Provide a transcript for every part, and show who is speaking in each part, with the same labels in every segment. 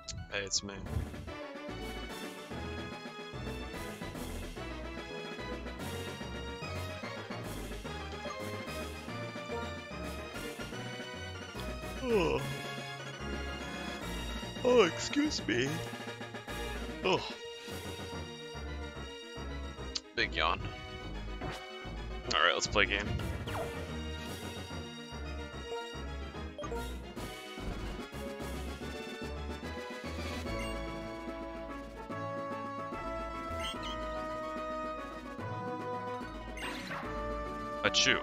Speaker 1: Hey, it's me. Oh. Oh, excuse me. Oh. Big yawn. Alright, let's play a game. Achoo.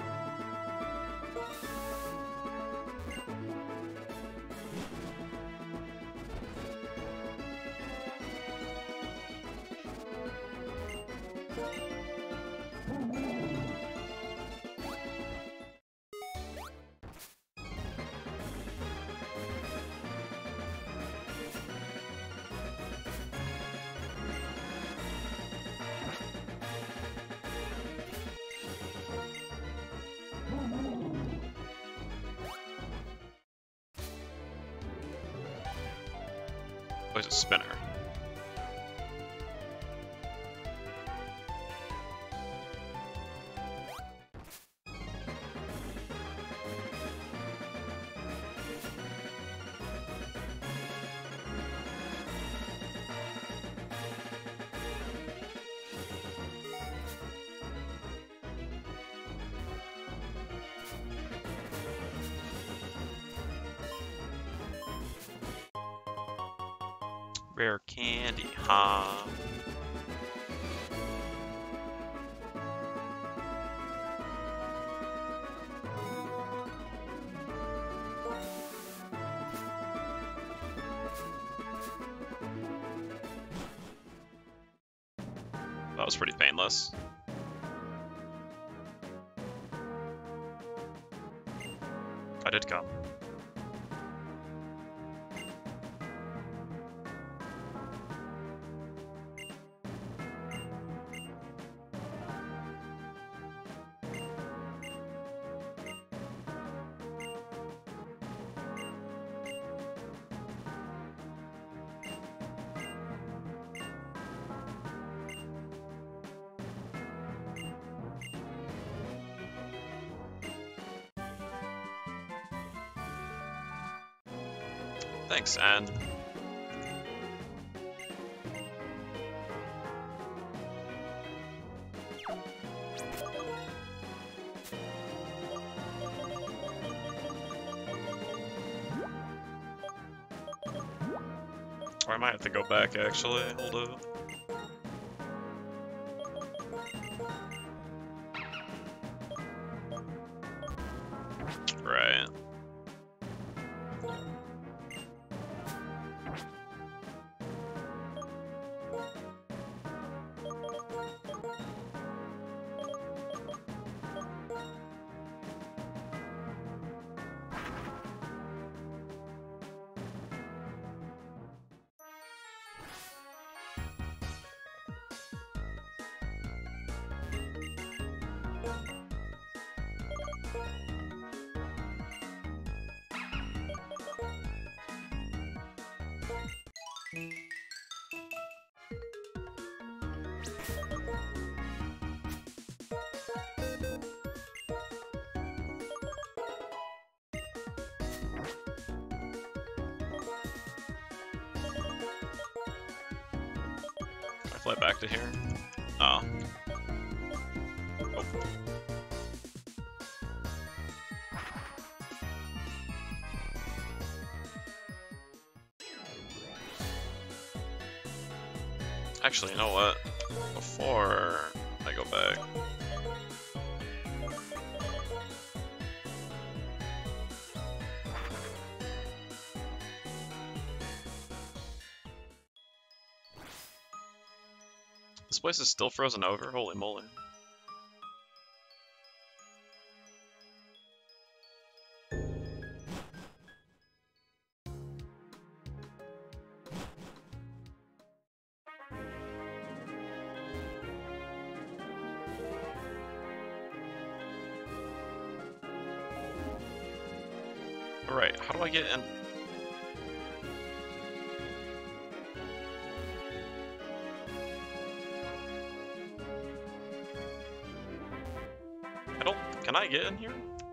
Speaker 1: Oh, it's a spinner. Rare candy, huh? That was pretty painless. I did come. Thanks, Anne. Or I might have to go back, actually. Hold up. Right. I fly back to here. Oh. Oh. Actually, you know what? Before I go back. This place is still frozen over? Holy moly. Alright, how do I get in? Can I get in here?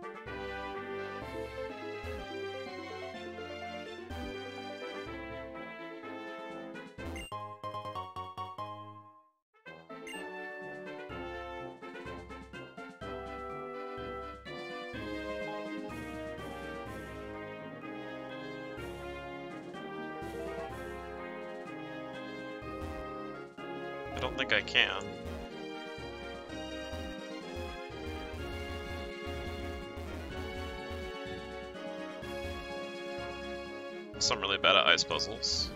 Speaker 1: I don't think I can. So I'm really bad at ice puzzles.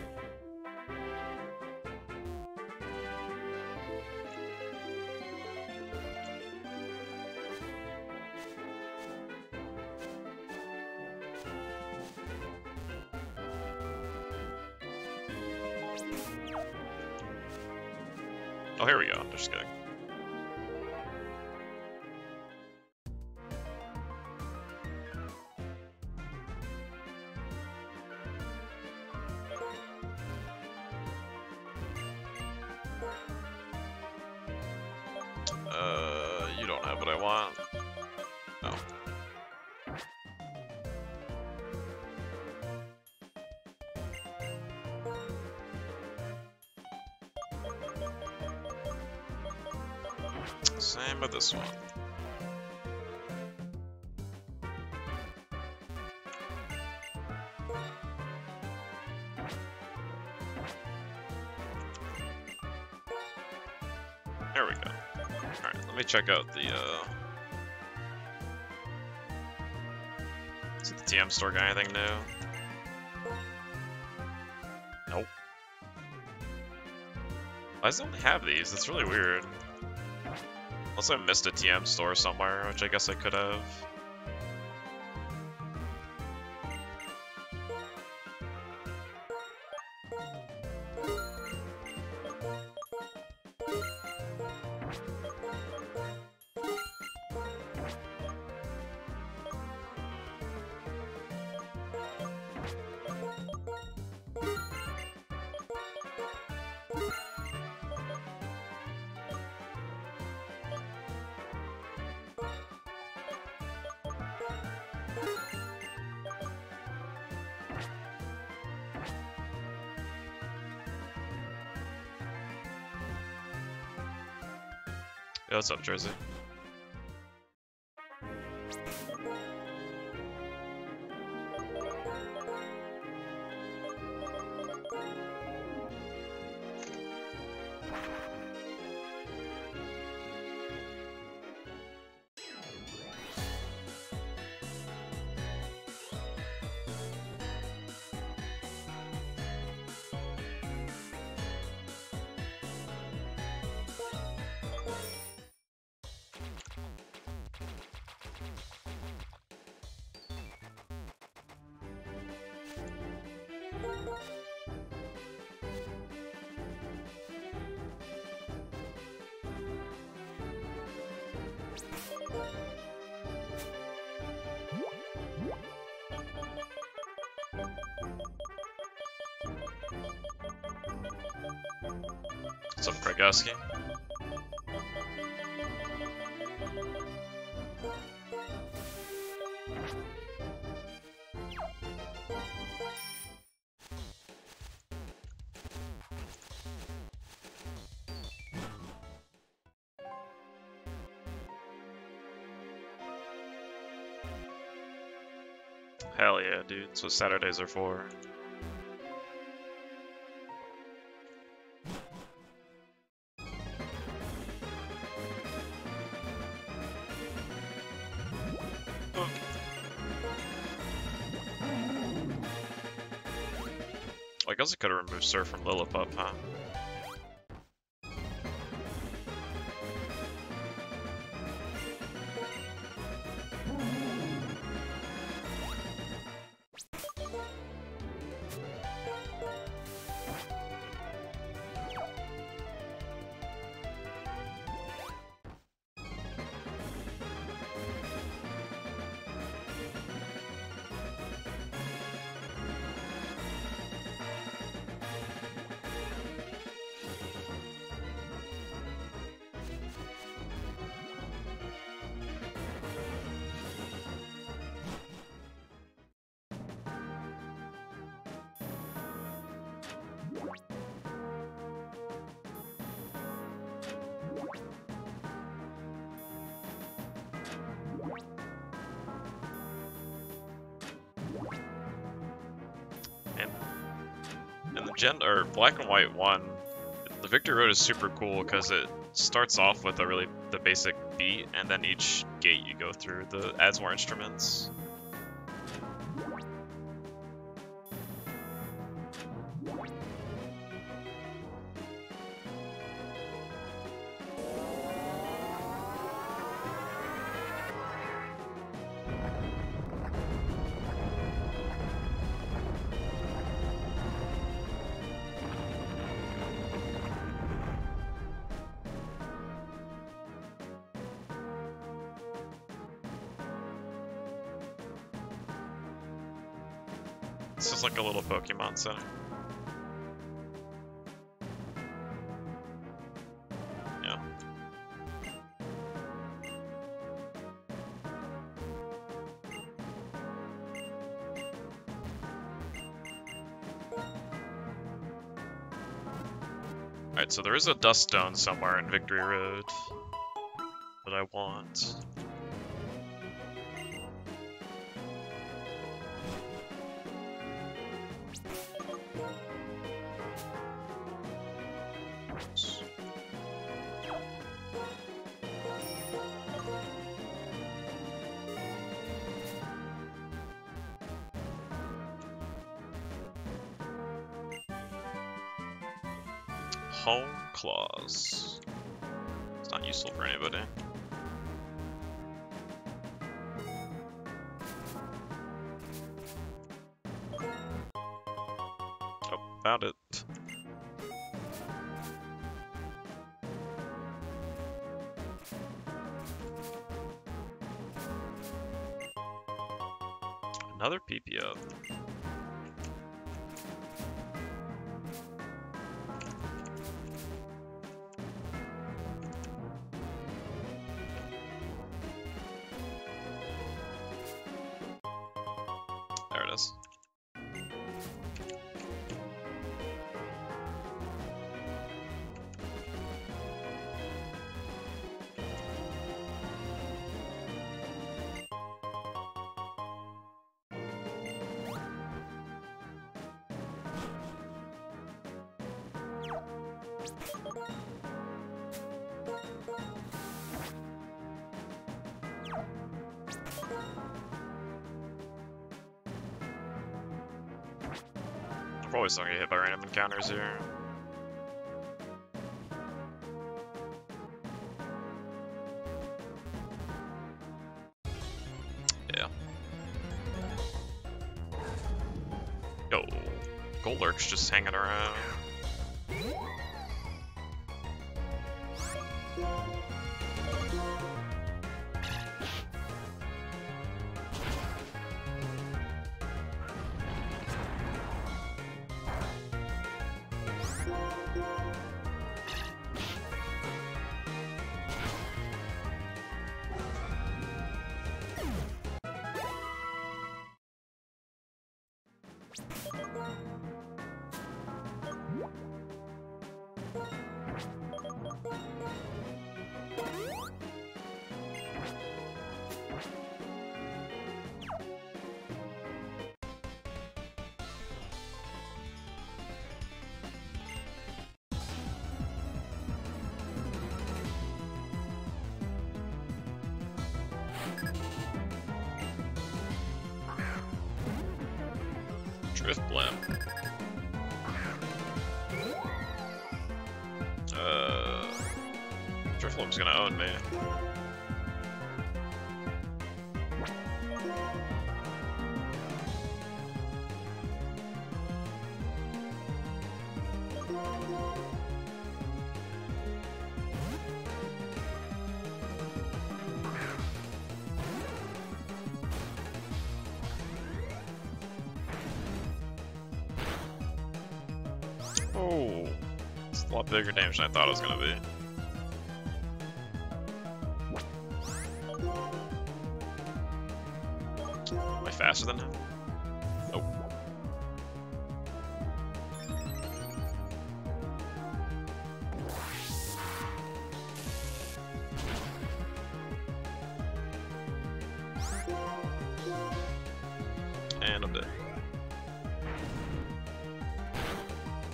Speaker 1: Oh, here we go. Just kidding. You don't have what I want. Oh. Same with this one. There we go. Alright, let me check out the, is it the TM store got anything new? Nope. Why does it only have these? It's really weird. Unless I missed a TM store somewhere, which I guess I could have. Yo, what's up, Jersey? What's up, Kragowski? Hell yeah, dude. That's what Saturdays are for. I guess I could have removed Sir from Lillipup, huh? or Black and White 1, the Victory Road is super cool because it starts off with the basic beat, and then each gate you go through adds more instruments. This is like a little Pokemon Center. Yeah. Alright, so there is a Dust Stone somewhere in Victory Road that I want. Home Claws. It's not useful for anybody. Oh, found it. Another PP up. There it is. I'm probably still gonna get hit by random encounters here. Yeah. Yo, Golurk's just hanging around. Drifblim. Drifblim's gonna own me. Oh, it's a lot bigger damage than I thought it was gonna be. Am I faster than him? Nope. And I'm dead.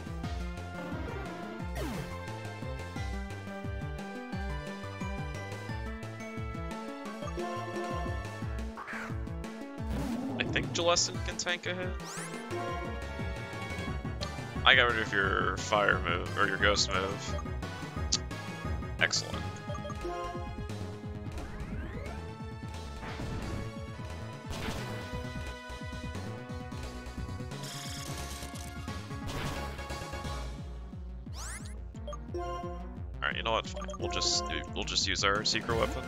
Speaker 1: I think Jalestin can tank a hit. I got rid of your fire move, or your ghost move. Excellent. Alright, you know what? Fine. We'll just use our secret weapon.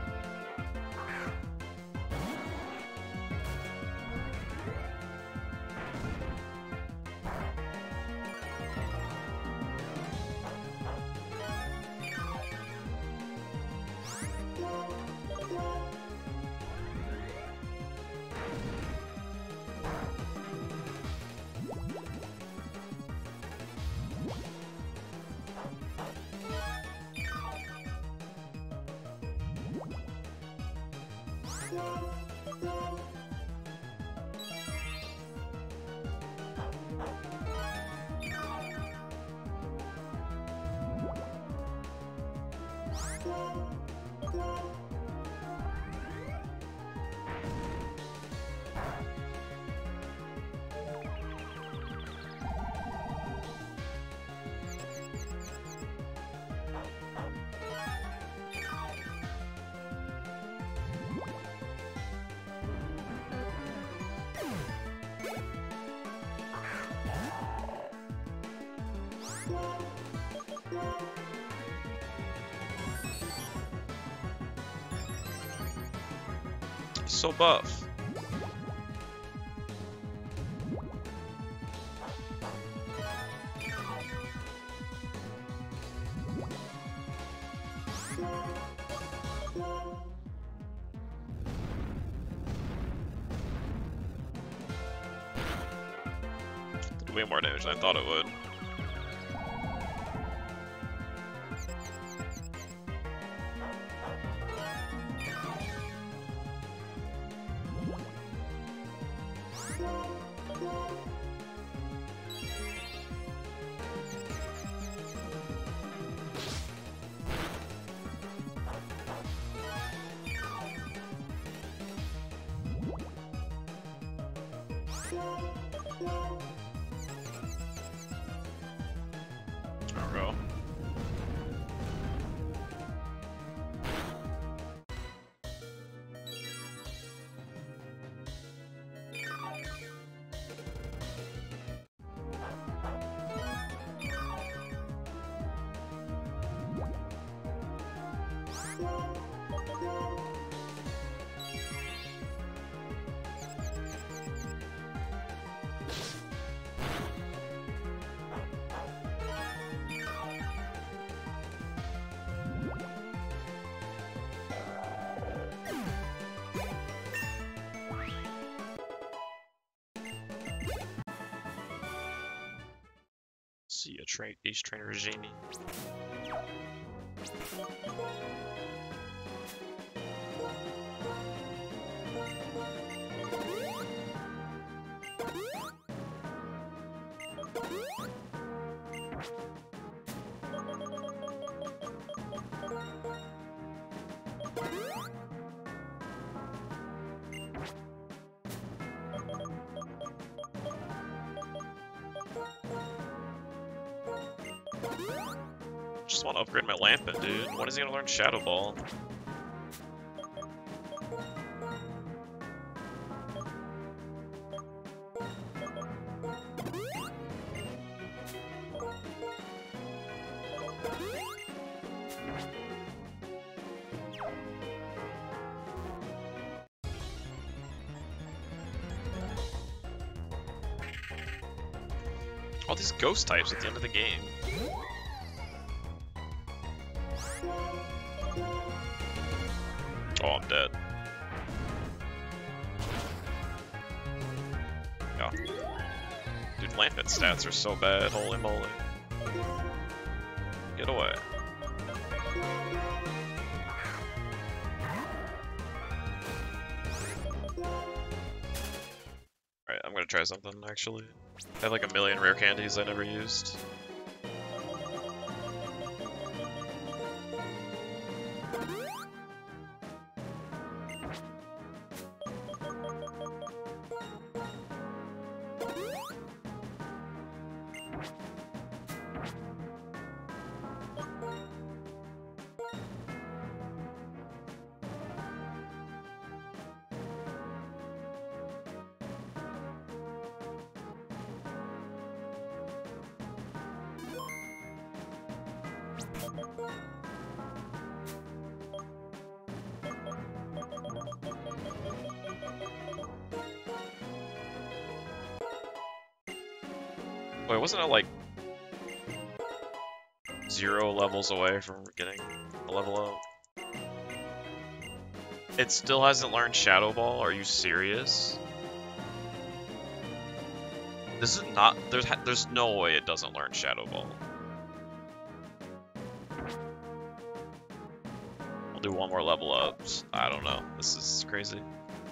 Speaker 1: So buff. Did way more damage than I thought it would. See a Ace Trainer Jamie. Just want to upgrade my Lampent, dude. When is he gonna learn Shadow Ball? All these ghost types at the end of the game. Oh, I'm dead. Yeah. Dude, Lampent stats are so bad, holy moly. Get away. Alright, I'm gonna try something, actually. I have like a million rare candies I never used. Wait, wasn't it like 0 levels away from getting a level up? It still hasn't learned Shadow Ball? Are you serious? This is not... There's no way it doesn't learn Shadow Ball. We'll do one more level up. I don't know. This is crazy.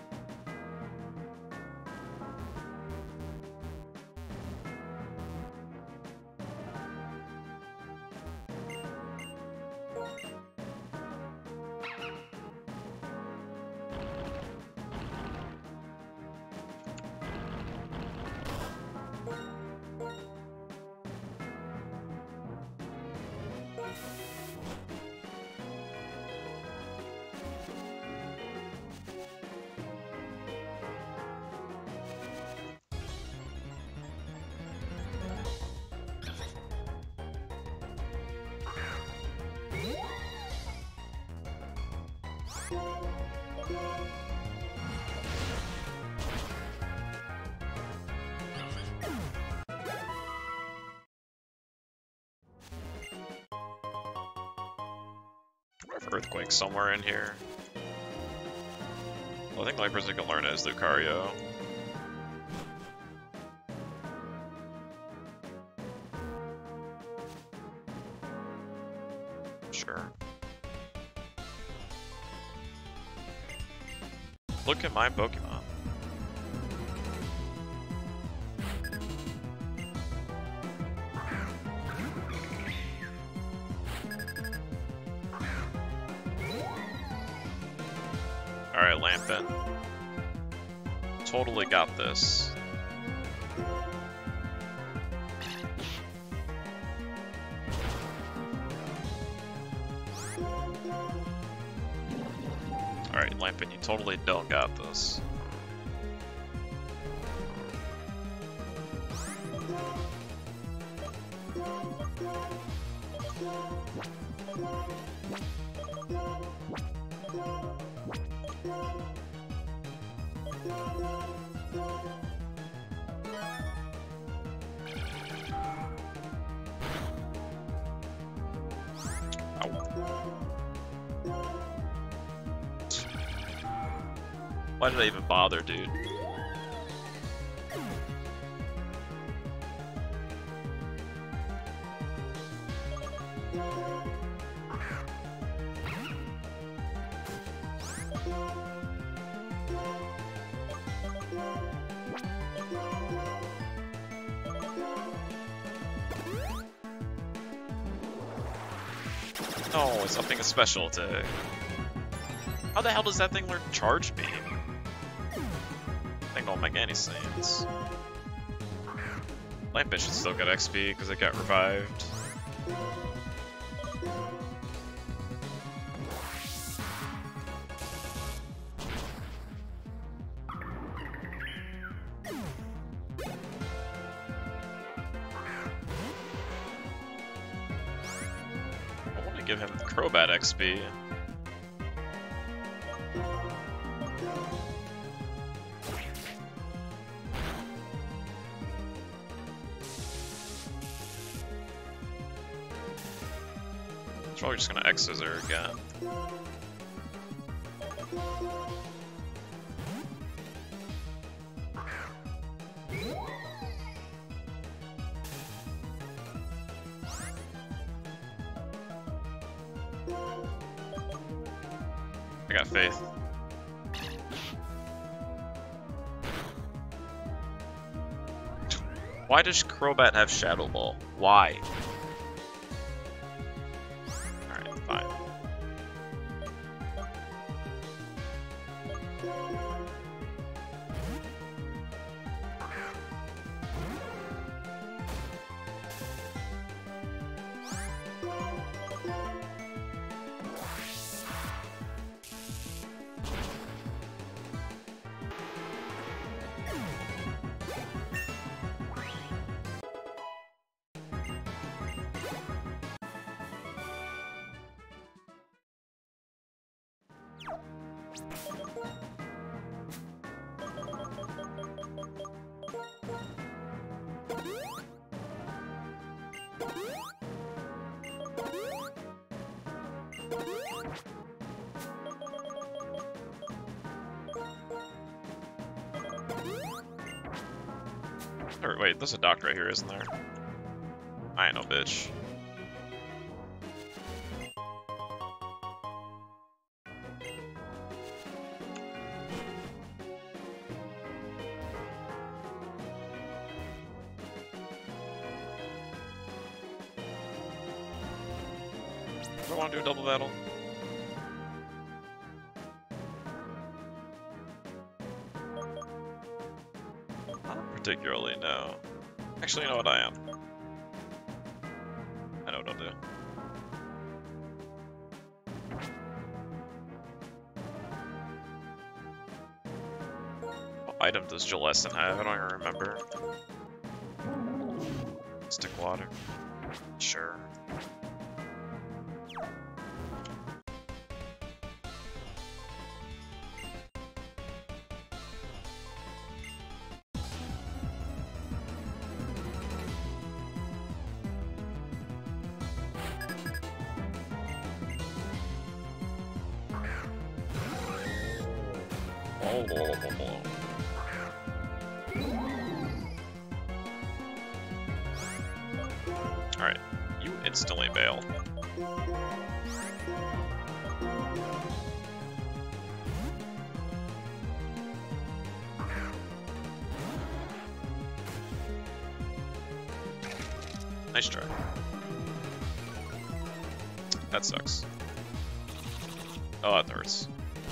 Speaker 1: Earthquake somewhere in here. Well, I think the only person who can learn it is Lucario. Sure. Look at my Pokemon. Alright, Lampin. Totally got this. Alright, Lampin, you totally don't got this. Why did I even bother, dude? No, it's something special attack. How the hell does that thing learn Charge Beam? That don't make any sense. Lampin should still get XP because it got revived. I want to give him Crobat XP. Probably just gonna X-Scissor again. I got faith. Why does Crobat have Shadow Ball? Why? Fine. Or wait, there's a dock right here, isn't there? I ain't no bitch. Do I want to do a double battle? Not particularly, no. Actually, you know what I am. I know what I'll do. What item does Jalessin have? I don't even remember. Stick water. Sure. Alright, you instantly bail. Nice try. That sucks. Oh, that hurts.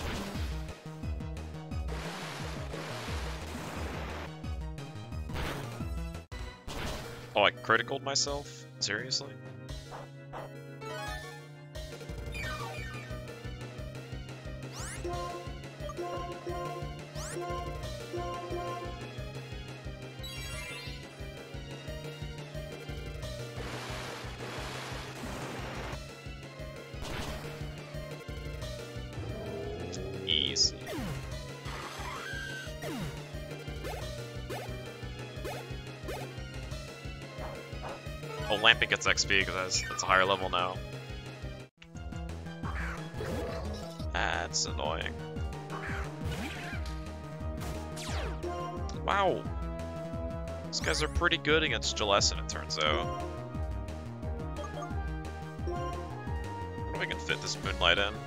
Speaker 1: Oh, I criticaled myself? Seriously? Easy. Oh, Lampy gets XP because it's a higher level now. That's annoying. Wow. These guys are pretty good against Jalessin, it turns out. I wonder if we can fit this Moonlight in.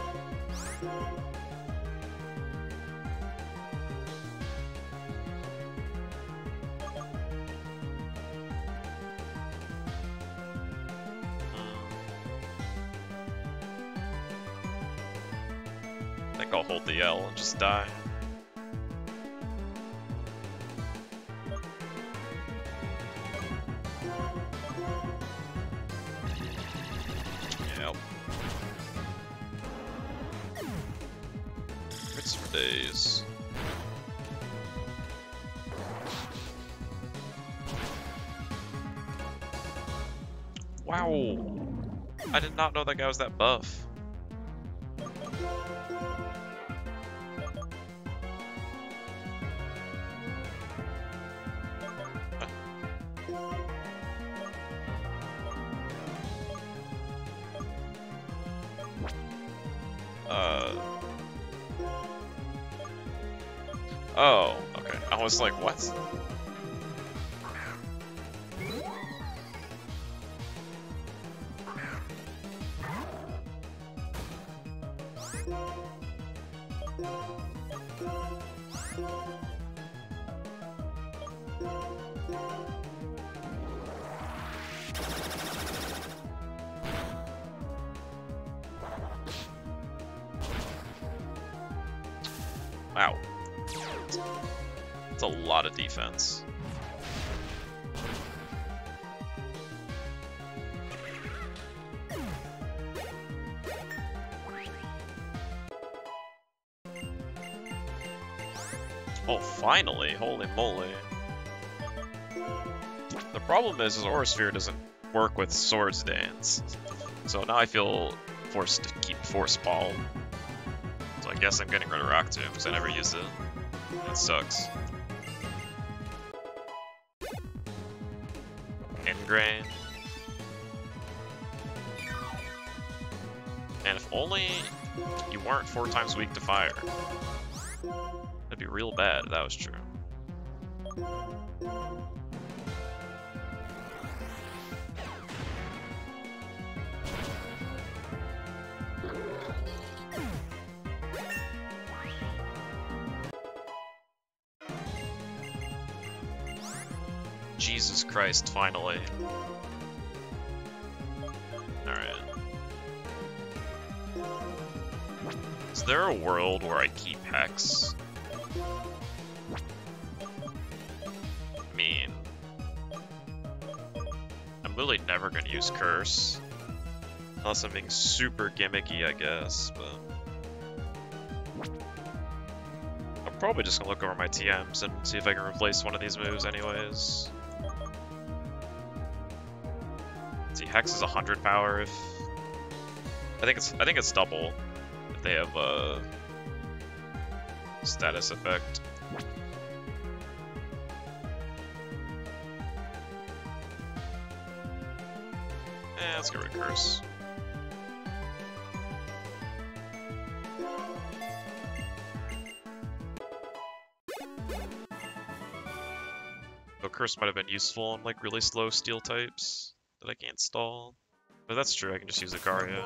Speaker 1: I think I'll hold the L and just die. Yep. It's for days. Wow! I did not know that guy was that buff. Oh, okay. I was like, what? Wow. That's a lot of defense. Oh, finally! Holy moly. The problem is Aura Sphere doesn't work with Swords Dance. So now I feel forced to keep Force Ball. So I guess I'm getting rid of Rock Tomb because I never used it. It sucks. Ingrain. And if only you weren't 4 times weak to fire. That'd be real bad if that was true. Jesus Christ, finally. Alright. Is there a world where I keep Hex? I mean... I'm literally never gonna use Curse. Unless I'm being super gimmicky, I guess, but... I'm probably just gonna look over my TMs and see if I can replace one of these moves anyways. See, Hex is 100 power if... I think it's double if they have a status effect. Let's get rid of Curse. Though Curse might have been useful on like really slow steel types that I can't stall. But that's true, I can just use Lucario.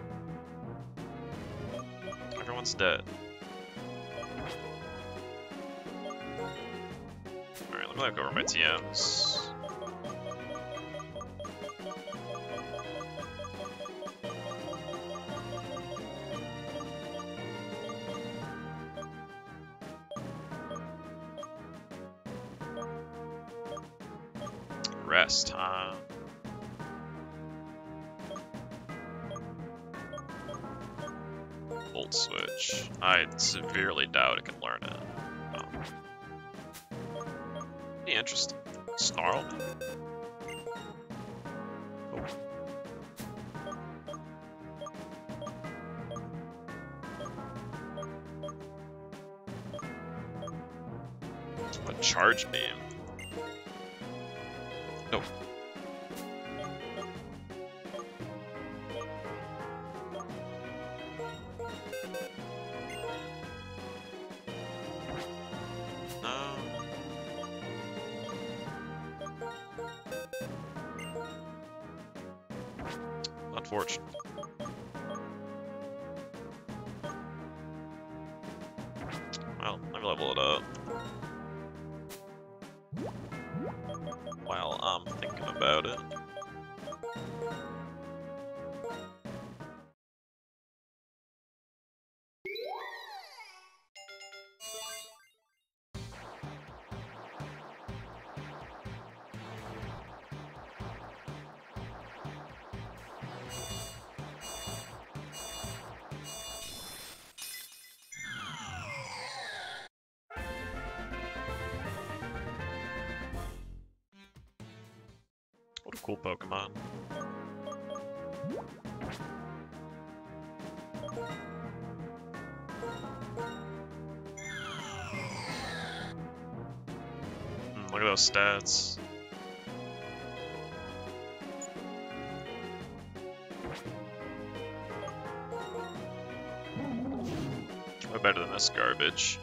Speaker 1: Everyone's dead. Alright, let me look over my TMs. Rest, huh? Volt Switch. I severely doubt it can learn it. Oh. Be interesting. Snarl? Oh. A Charge Beam. Nope. No. Unfortunate. Well, let me level it up. While I'm thinking about it. What a cool Pokemon. Look at those stats. Way better than this garbage.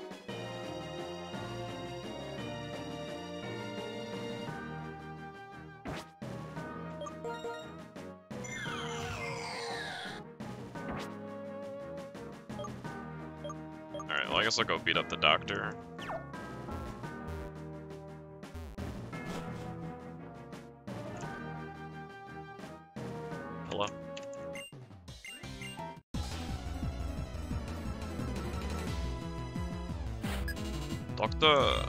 Speaker 1: Alright, well I guess I'll go beat up the doctor. Hello? Doctor!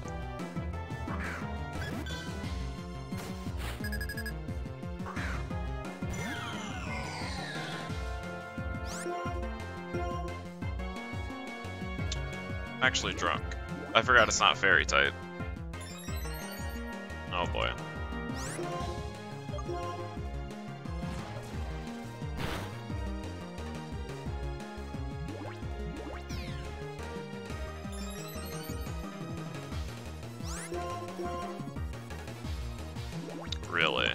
Speaker 1: I'm actually drunk. I forgot it's not fairy type. Oh boy. Really?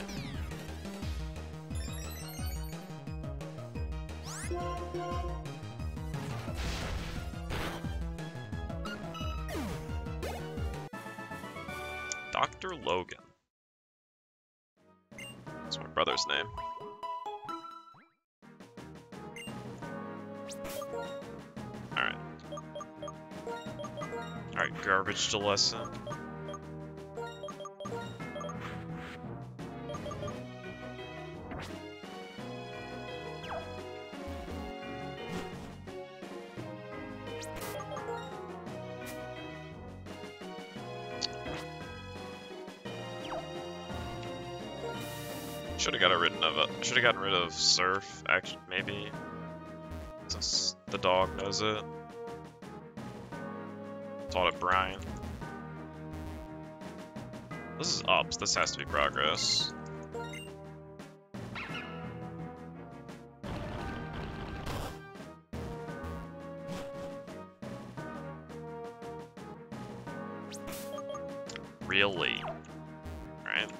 Speaker 1: Dr. Logan. That's my brother's name. Alright. Alright, garbage to lesson. Should have gotten rid of Surf, actually, maybe. Since the dog knows it. Taught it Brian. This is up, so this has to be progress. Really? Alright.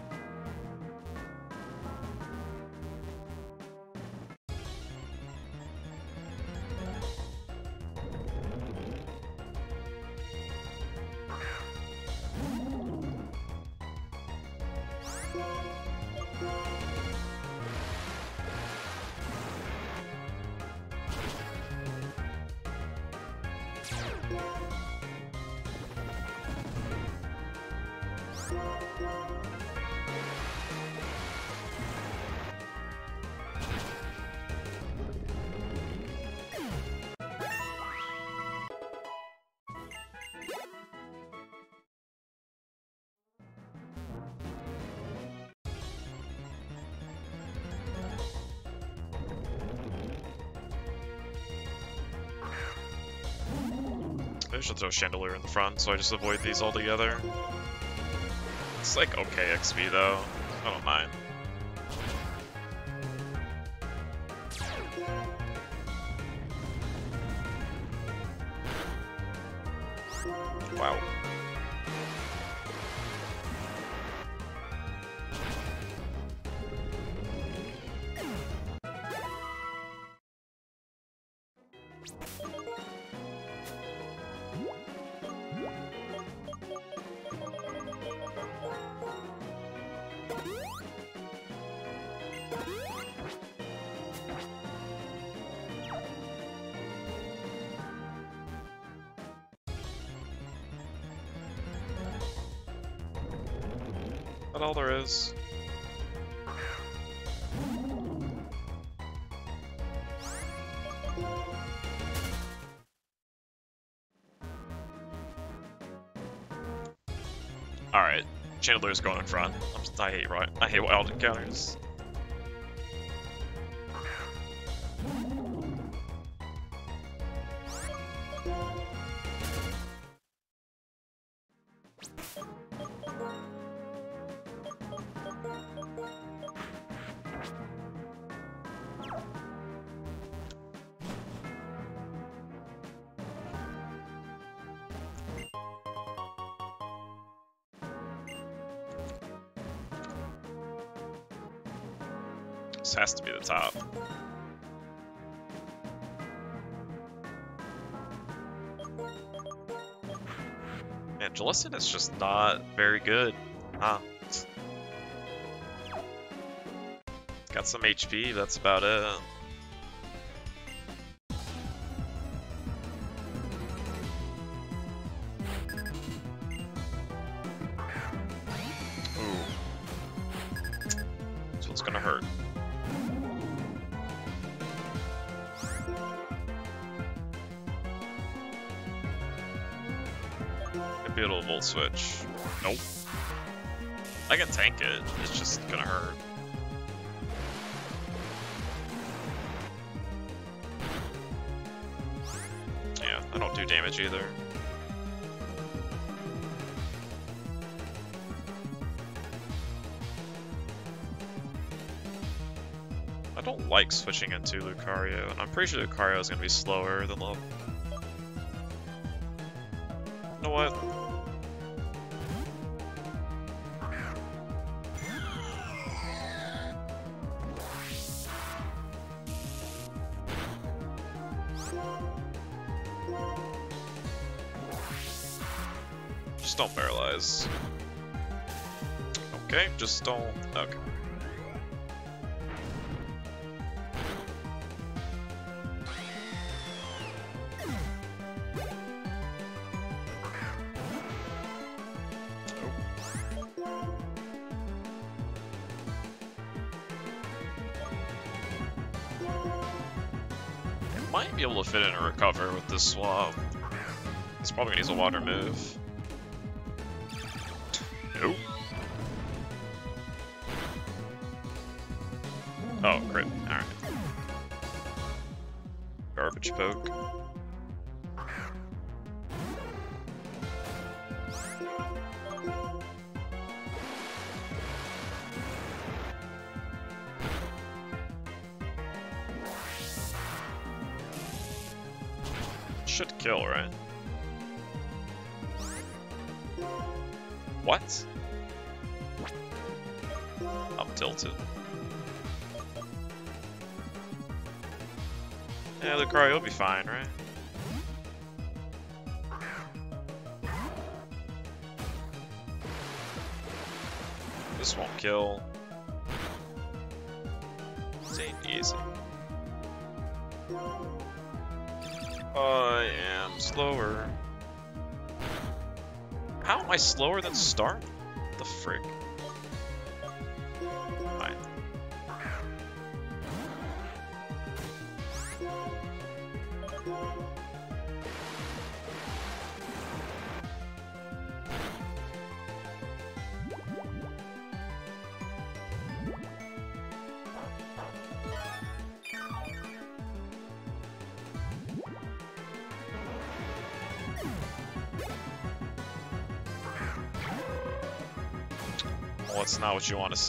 Speaker 1: I should throw Chandelier in the front, so I just avoid these altogether. It's like okay XP though. I don't mind. Wow. That's all there is. Alright, Chandelier's going in front. I hate wild encounters. This has to be the top. Man, Jellicent is just not very good. Huh. Got some HP, that's about it. Ooh. This one's gonna hurt. Maybe it'll volt switch. Nope. I can tank it, it's just gonna hurt. Yeah, I don't do damage either. I don't like switching into Lucario, and I'm pretty sure Lucario is going to be slower than Love. You know what? Just don't paralyze. Okay, just don't... Okay. Might be able to fit in a recover with this swap. It's probably gonna use a water move. Nope. Oh, crit. Alright. Garbage poke. Should kill, right? What? I'm tilted. Yeah, Lucario will be fine, right? This won't kill. This ain't easy. I am slower. How am I slower than Start? The frick? Fine. Well, it's not what you want to see.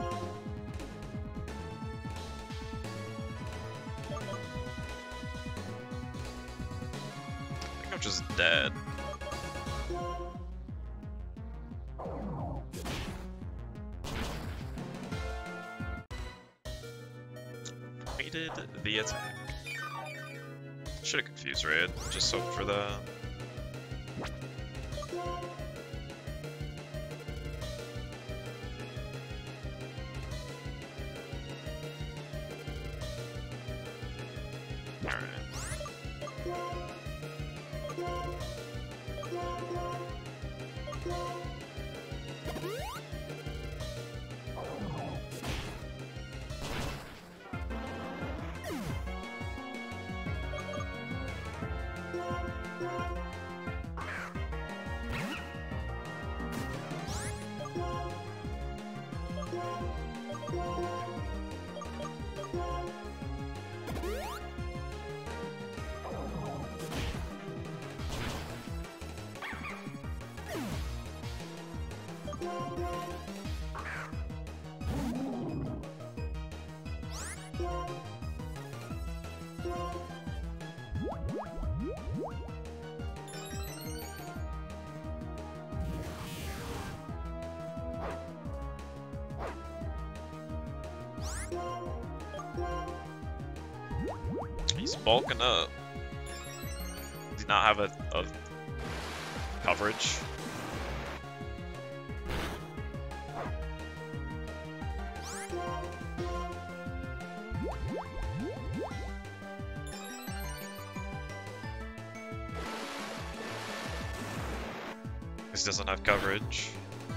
Speaker 1: I think I'm just dead. Waited the attack. Should have confused Raid. Just hope for the. He's bulking up. Does he not have a coverage? This doesn't have coverage.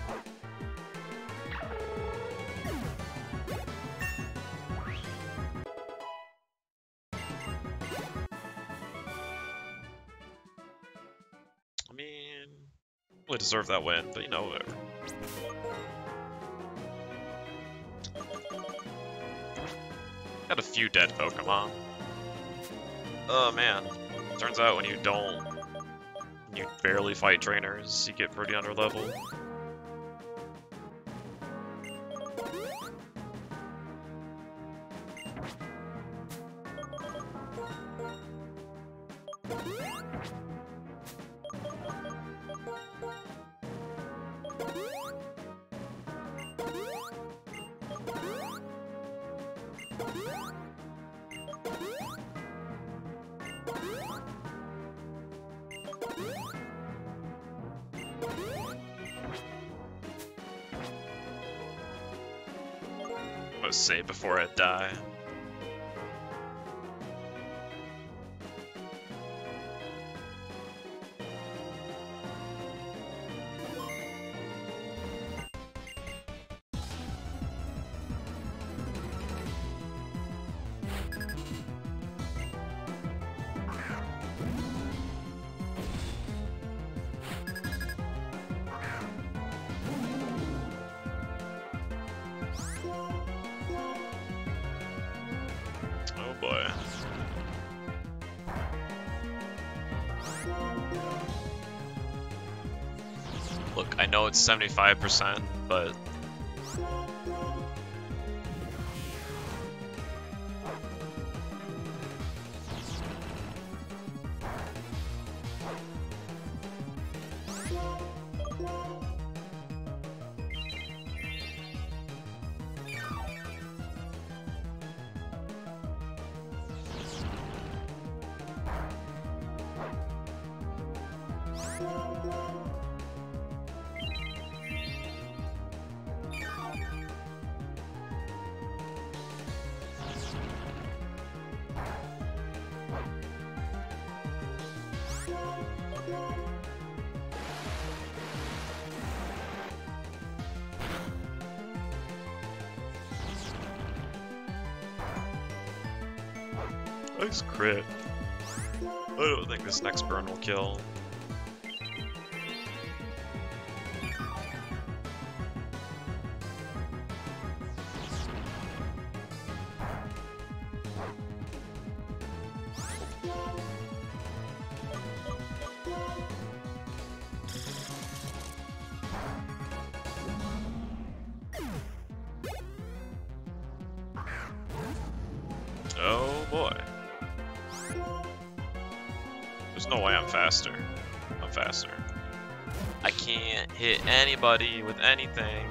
Speaker 1: I mean, really deserve that win, but you know, whatever. Got a few dead Pokemon. Oh man, turns out when you barely fight trainers, you get pretty underleveled. I'm gonna save before I die. Oh boy. Look, I know it's 75%, but nice crit. I don't think this next burn will kill. Oh boy. There's no way I'm faster. I'm faster. I can't hit anybody with anything.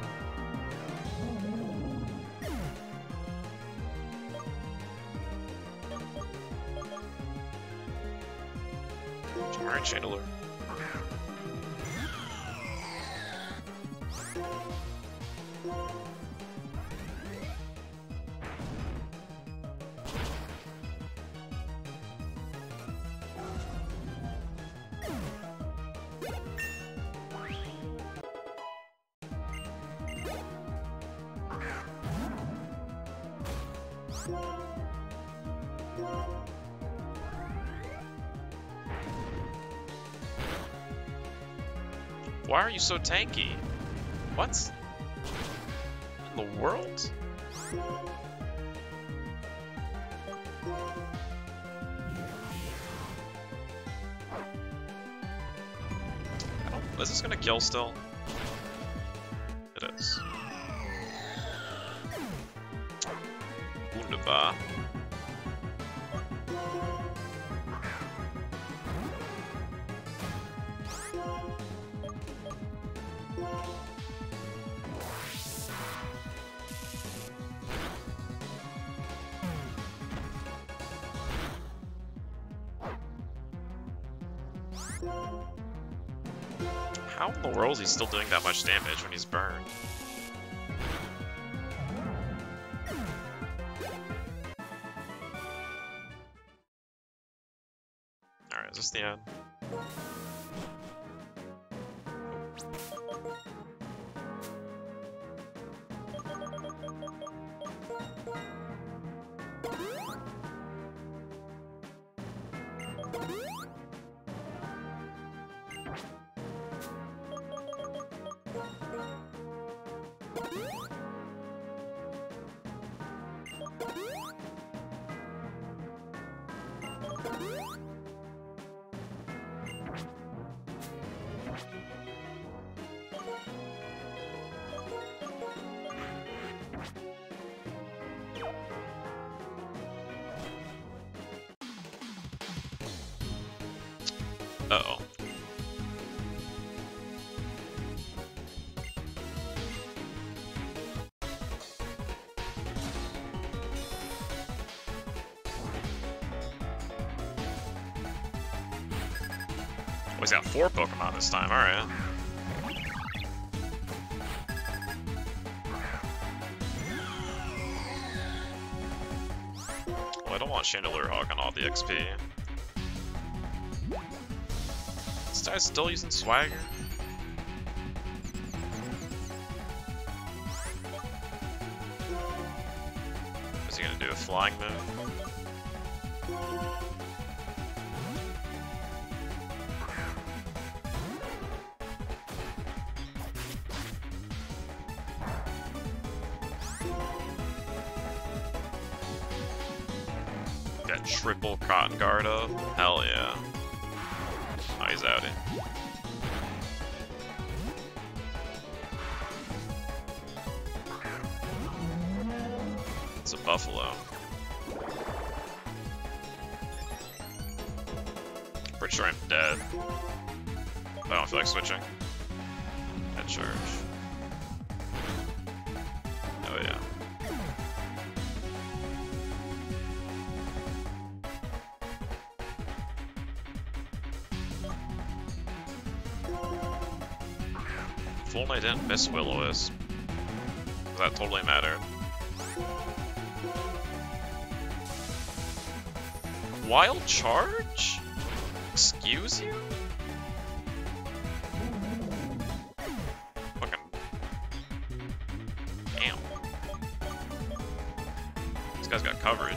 Speaker 1: Alright, Chandler. Why are you so tanky? What? In the world? Is this gonna kill still? It is. Wunderbar. How in the world is he still doing that much damage when he's burned? Alright, is this the end? Uh-oh. Oh, he's got 4 Pokemon this time, alright. don't want Chandelier Hawk on all the XP. This guy's still using Swagger? Is he gonna do a flying move? Got triple Cotton Guard up? Hell yeah. Oh, he's outie. It's a Buffalo. Pretty sure I'm dead. I don't feel like switching. Head charge. Oh yeah. Full I didn't miss Will-O-Wisp. Does that totally matter? Wild Charge? Excuse you? Fucking... Damn. This guy's got coverage.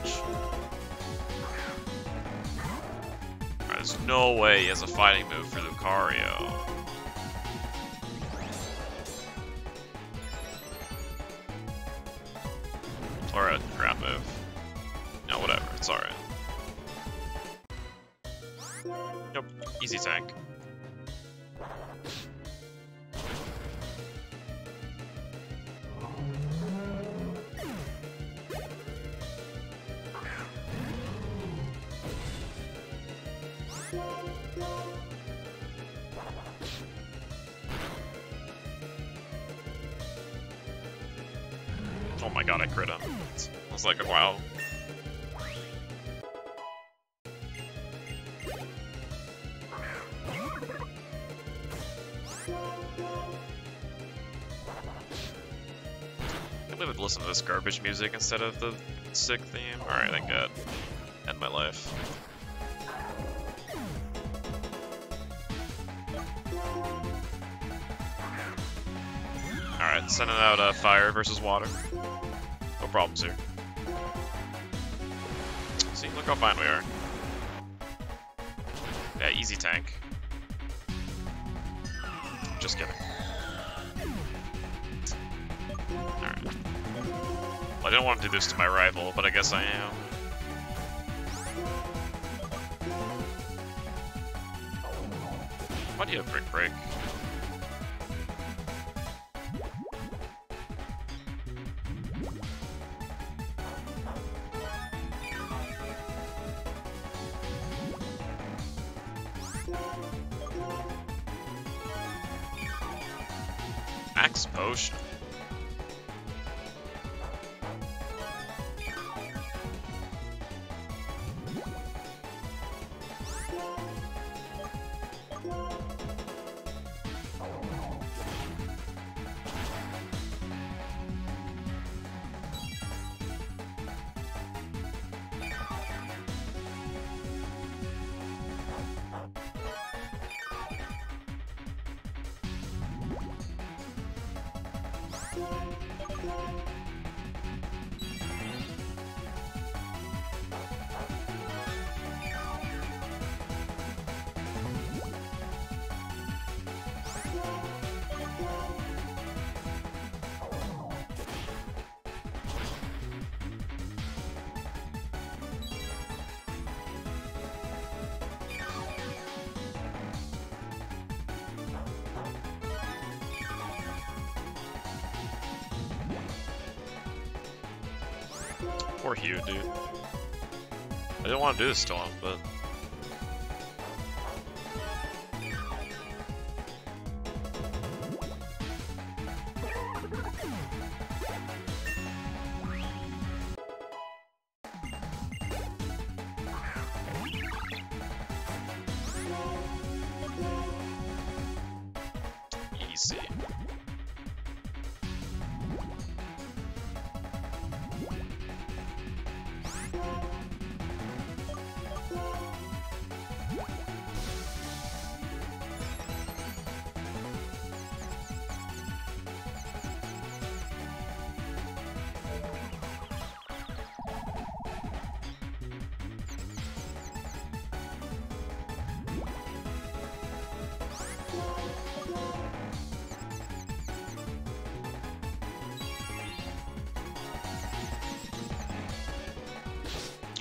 Speaker 1: Alright, there's no way he has a fighting move for Lucario. Or a ground move. No, whatever, it's alright. Yep, easy tank. Oh my god, I crit him. I was like, wow. I would listen to this garbage music instead of the sick theme. Alright, thank god. End my life. Alright, sending out fire versus water. No problems here. See, look how fine we are. Yeah, easy tank. Just kidding. Alright. Well, I didn't want to do this to my rival, but I guess I am. Why do you have Brick Break? Max Potion. Poor Hugh, dude. I didn't want to do this to him, but... Easy.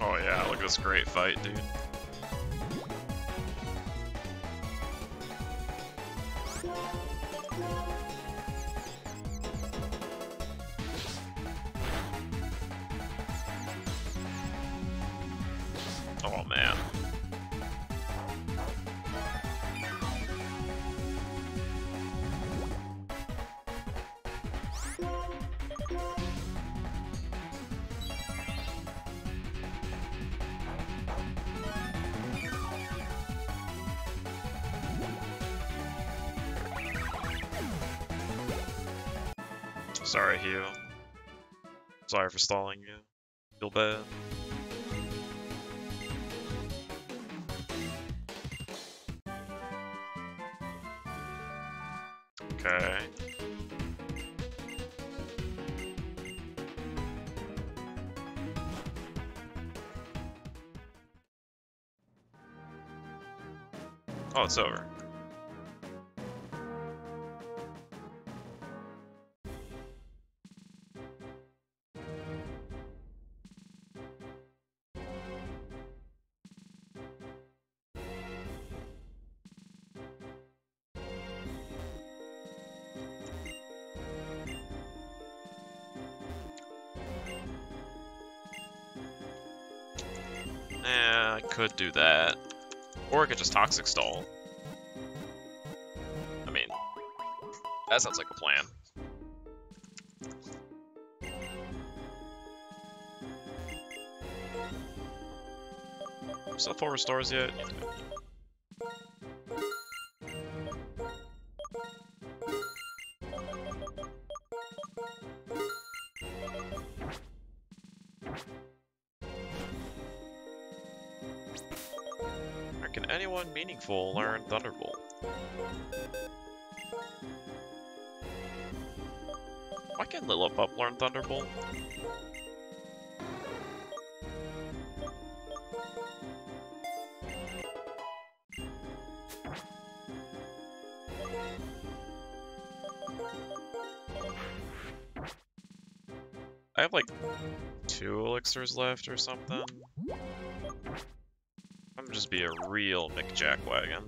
Speaker 1: Oh yeah, look at this great fight, dude. Oh man. Sorry, Hugh. Sorry for stalling you. Feel bad. Okay. Oh, it's over. I could do that. Or I could just Toxic Stall. I mean, that sounds like a plan. Still 4 restores yet? Can anyone meaningful learn Thunderbolt? Why can't Lillipup learn Thunderbolt? I have like 2 elixirs left or something. I'm gonna just be a real McJackwagon.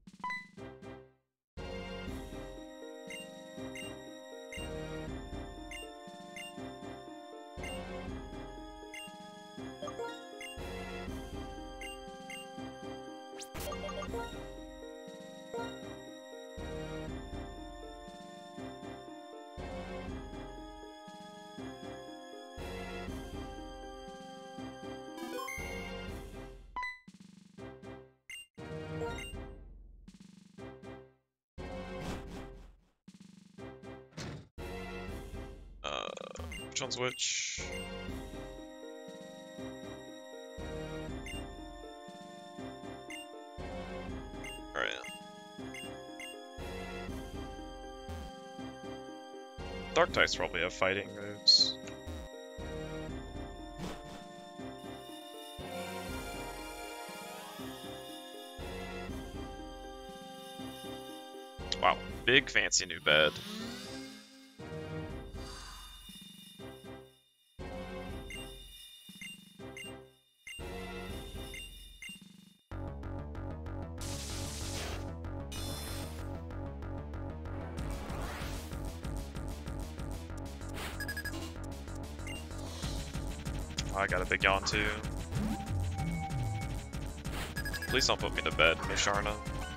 Speaker 1: Which one's which? Alright. Dark types probably have fighting moves. Wow, big fancy new bed. I got a big yawn too. Please don't put me to bed, Misharna.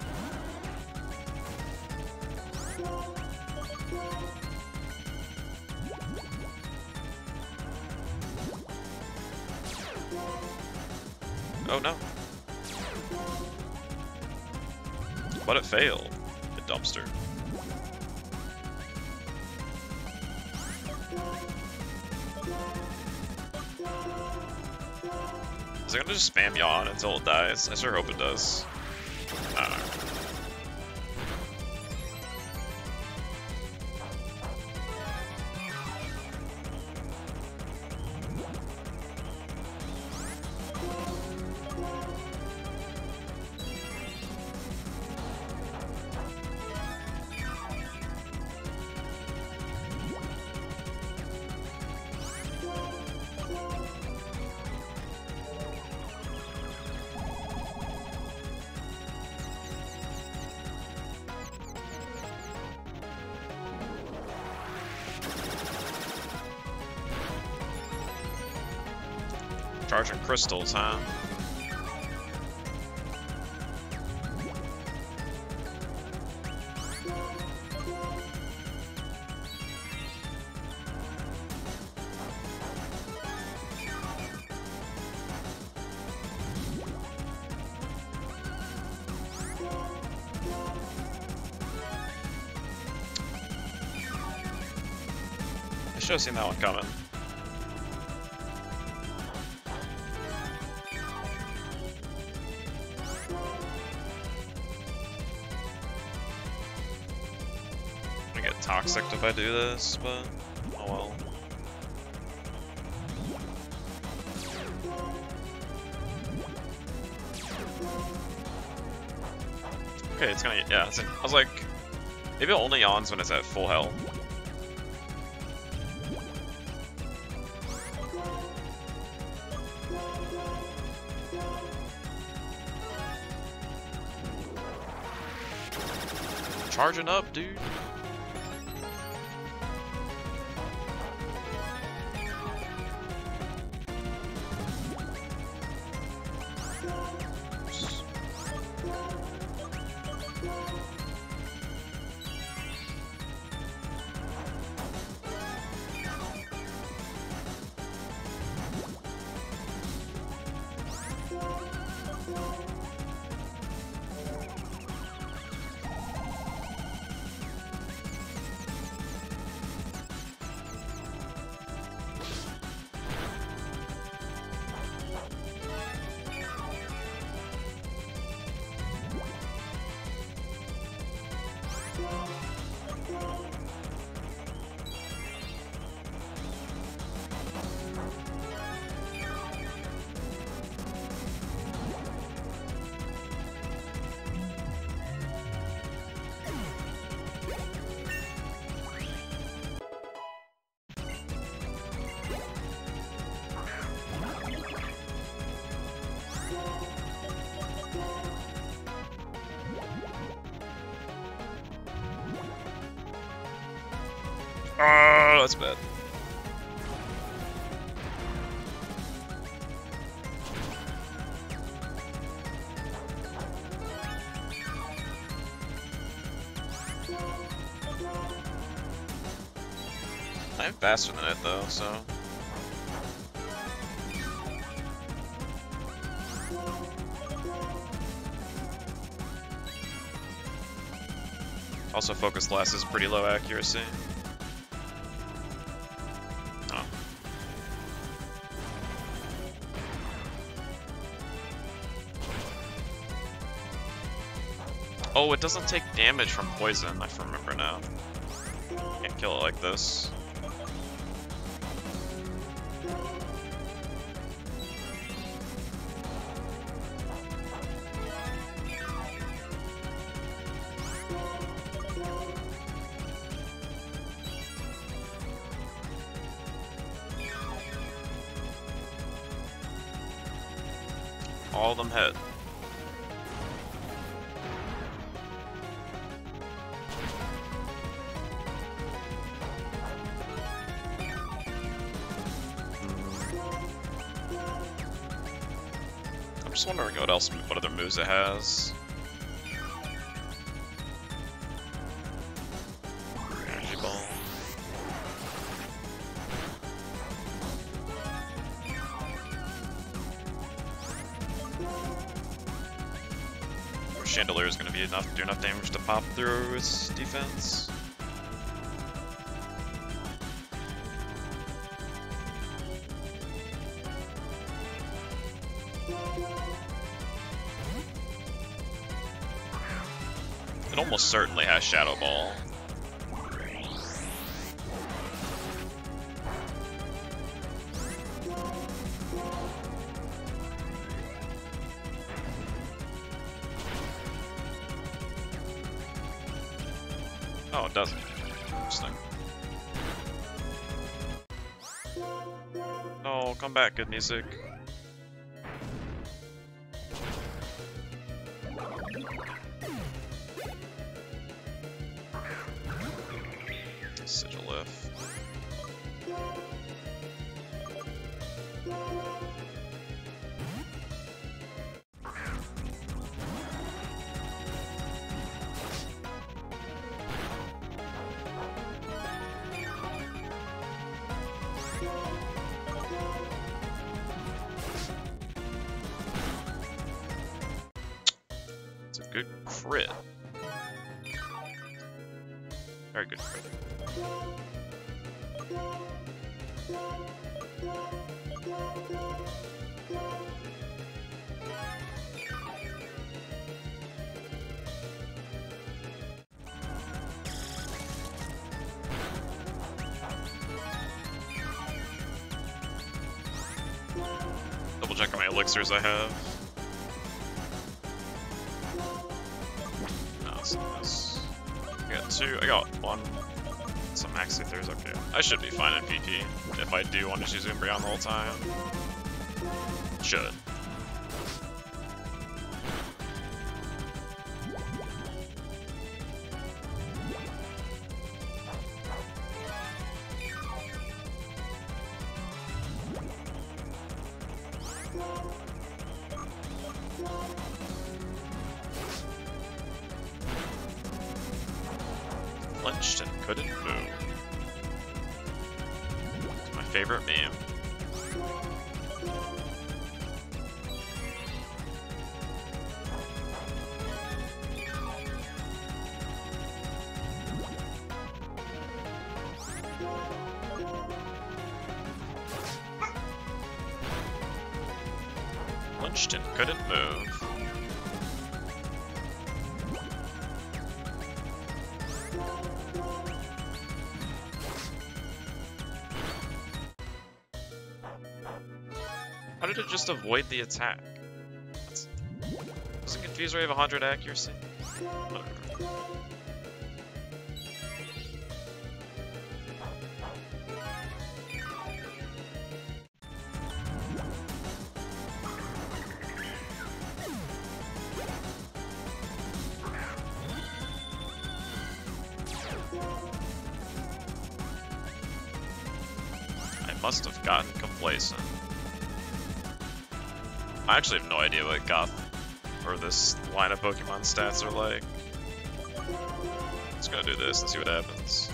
Speaker 1: Oh no. But it failed. A dumpster. Is it gonna just spam yawn until it dies? I sure hope it does. I don't know. Charging crystals, huh? I should have seen that one coming. I'm gonna get toxic if I do this, but oh well. Okay, it's gonna, yeah, I was like, maybe it only yawns when it's at full health. Charging up, dude. Oh, that's bad. I'm faster than it though, so. Also, Focus Blast is pretty low accuracy. Oh. Oh, it doesn't take damage from poison, I remember now. Can't kill it like this. All of them hit. I'm just wondering what other moves it has. Energy Ball. Chandelier is going to be do enough damage to pop through its defense. It almost certainly has Shadow Ball. Oh, it doesn't. Interesting. No, come back, good music. Sigilif. good crit. Very good crit. Double check how many elixirs I have. No, it's this. I got 2. I got 1. Some max ethers. Okay. I should be fine in PP if I do want to choose Umbreon the whole time. Should. Flinched and couldn't move. It's my favorite meme. Flinched and couldn't move. How did it just avoid the attack? Doesn't Confuse Ray have 100 accuracy? Whatever. I must have gotten complacent. I actually have no idea what Goth or this line of Pokemon stats are like. Just gonna do this and see what happens.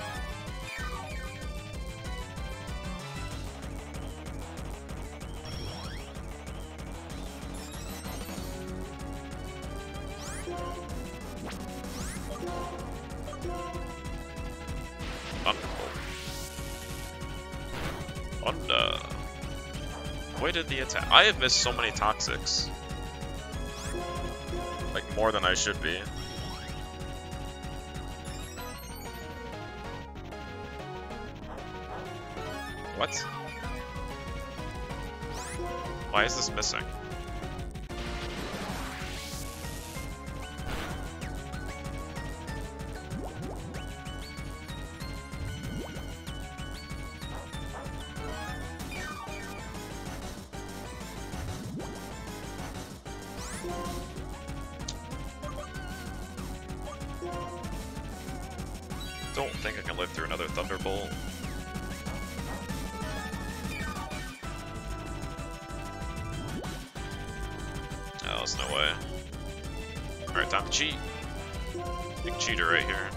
Speaker 1: Thunder. Avoided the attack. I have missed so many Toxics. Like, more than I should be. What? Why is this missing? Don't think I can live through another Thunderbolt. Oh, there's no way. Alright, time to cheat. Big cheater right here.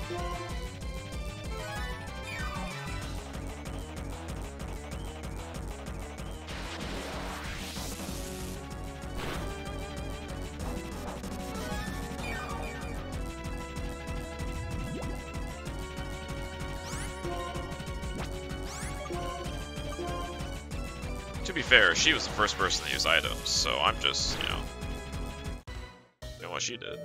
Speaker 1: To be fair, she was the first person to use items, so I'm just, you know, doing what she did.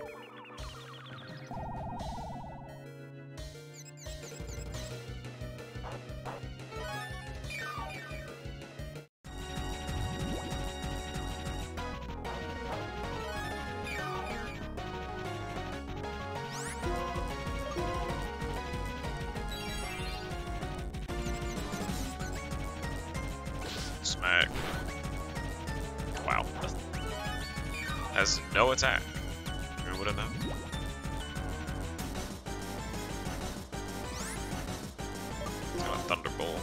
Speaker 1: Smack. Wow. Has no attack. Who would have known? It's got a Thunderbolt.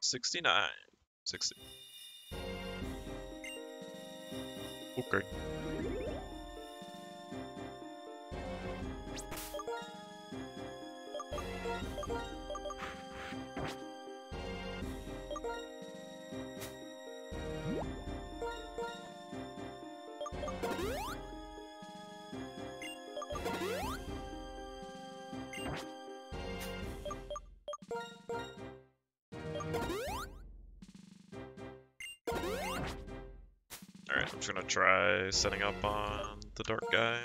Speaker 1: 69. 60. Okay. Alright, I'm just gonna try setting up on the dark guy.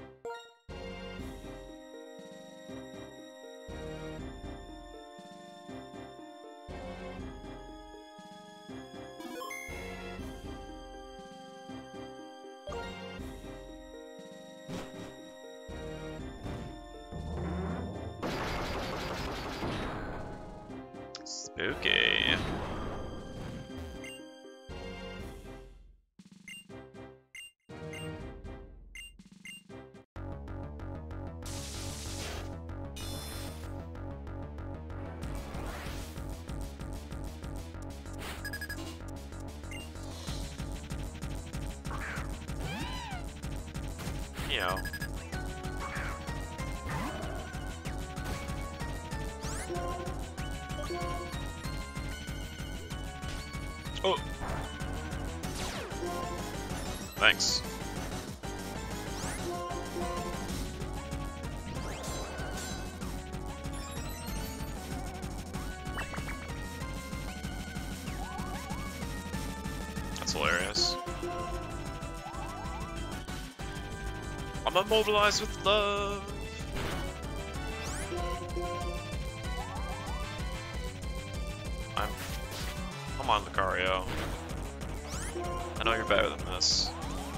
Speaker 1: Spooky. Meow. Oh! Thanks. That's hilarious. I'm immobilized with love! Come on, Lucario. I know you're better than this.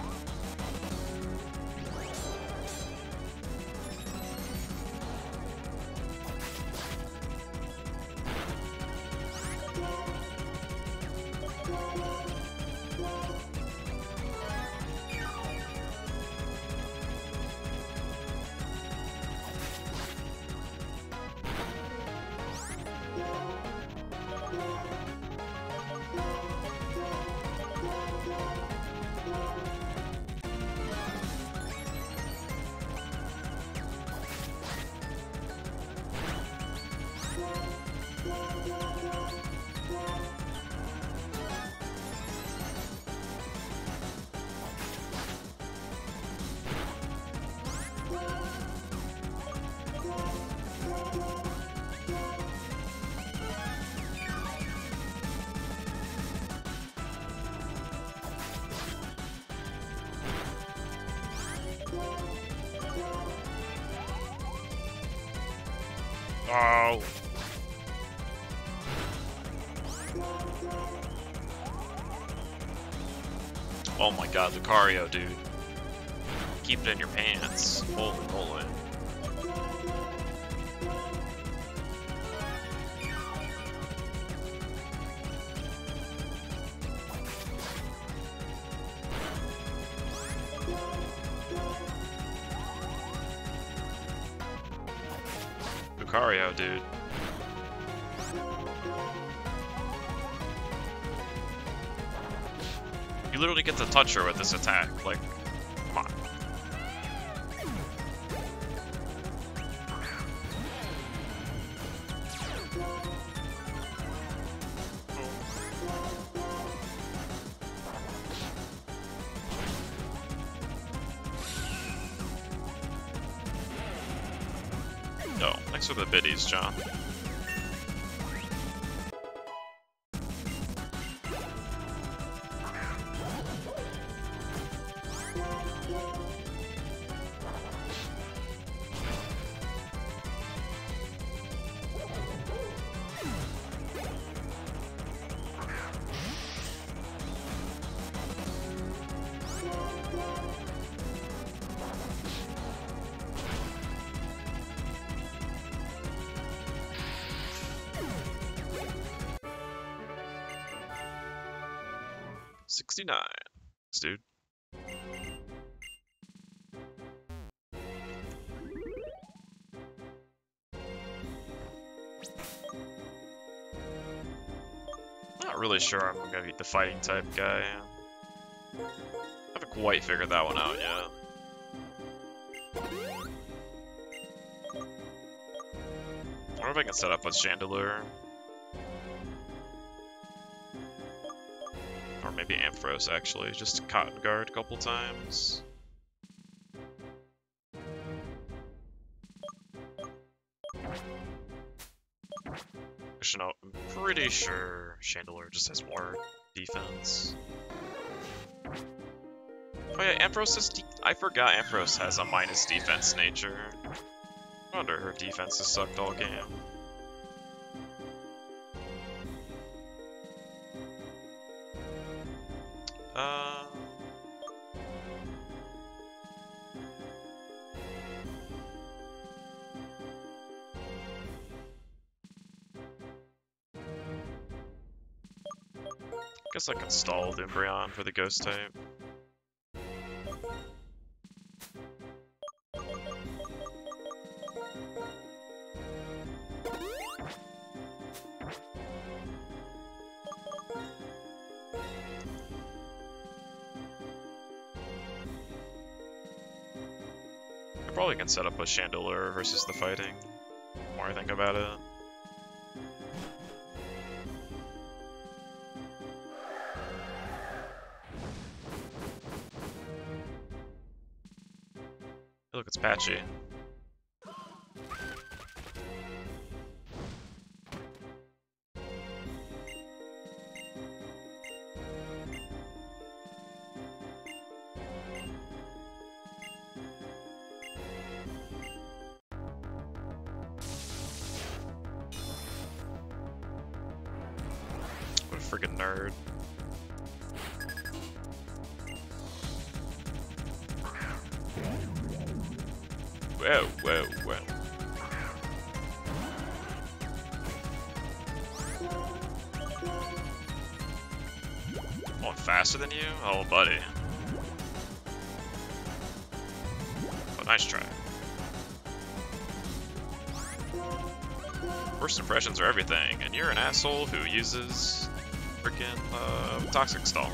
Speaker 1: Oh. Oh my god, Lucario, dude. Keep it in your pants. Holy moly. Lucario, dude. You literally get to touch her with this attack. Like, come on. No, thanks for the biddies, John. $69, dude. really sure I'm gonna be the fighting type guy. I haven't quite figured that one out yet. I wonder if I can set up with Chandelure. Or maybe Ampharos, actually. Just Cotton Guard a couple times. Actually, no, I'm pretty sure Chandelure just has more defense. Oh yeah, Ampharos has I forgot Ampharos has a minus defense nature. I wonder her defense has sucked all game. Guess I can stall Umbreon for the ghost type. I probably can set up a Chandelure versus the fighting, the more I think about it. Hey, look, it's Patchy. What a freaking nerd. Whoa, whoa, whoa. Going faster than you? Oh, buddy. Oh, nice try. First impressions are everything, and you're an asshole who uses freaking Toxic Stall.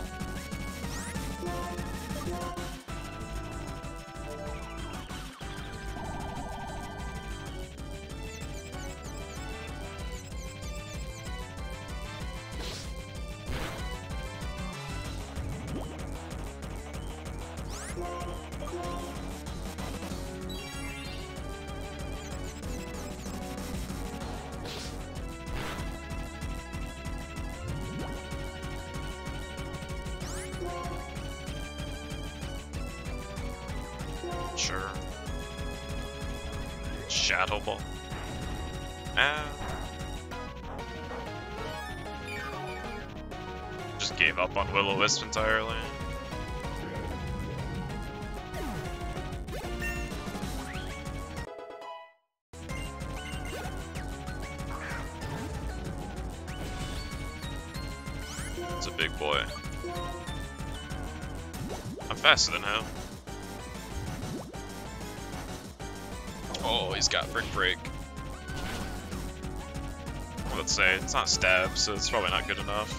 Speaker 1: Sure. Shadow Ball. Just gave up on Will-O-Wisp entirely. It's a big boy. I'm faster than him. Oh, he's got Brick Break. Let's say it's not stab, so it's probably not good enough.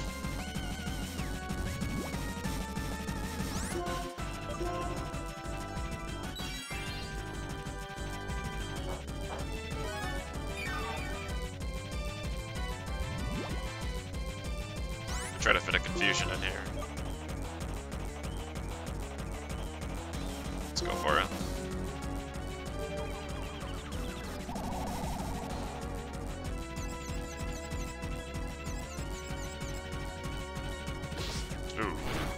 Speaker 1: Try to fit a confusion in here. Let's go for it. Ooh.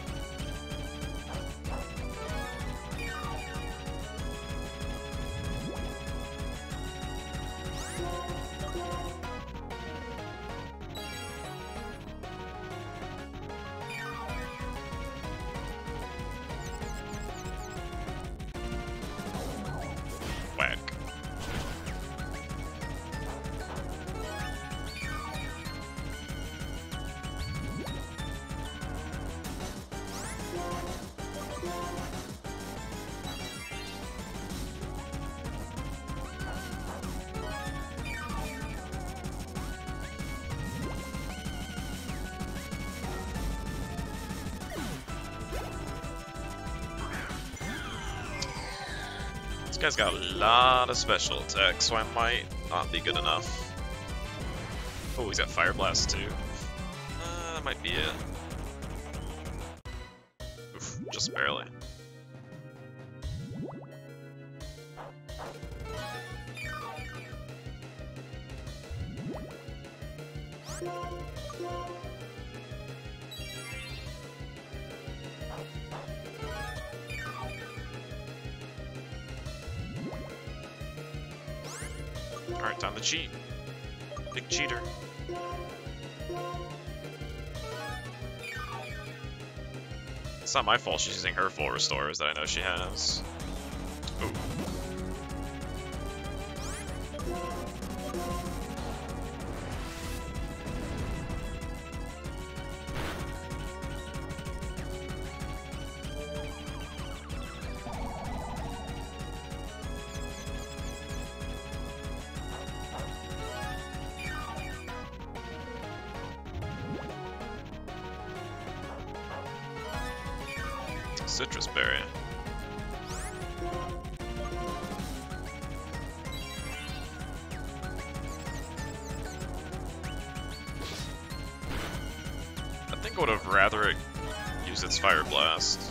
Speaker 1: Whack. guy's got a lot of special attacks, so I might not be good enough. Oh, he's got Fire Blast too. That might be it. Oof, just barely. Alright, time to cheat. Big cheater. It's not my fault she's using her full restores that I know she has. Ooh. Citrus berry. I think I would have rather it use its Fire Blast.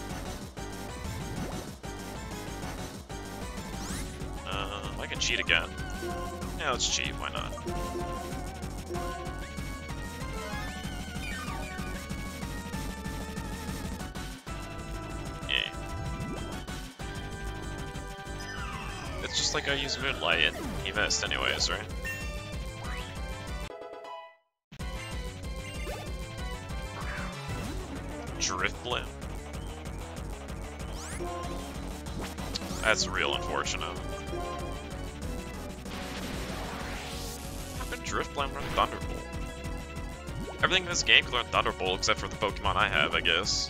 Speaker 1: I can cheat again. Yeah, let's cheat, why not? It's just like I used Moonlight and he missed anyways, right? Drifblim. That's real unfortunate. How can Drifblim run Thunderbolt? Everything in this game can learn Thunderbolt except for the Pokemon I have, I guess.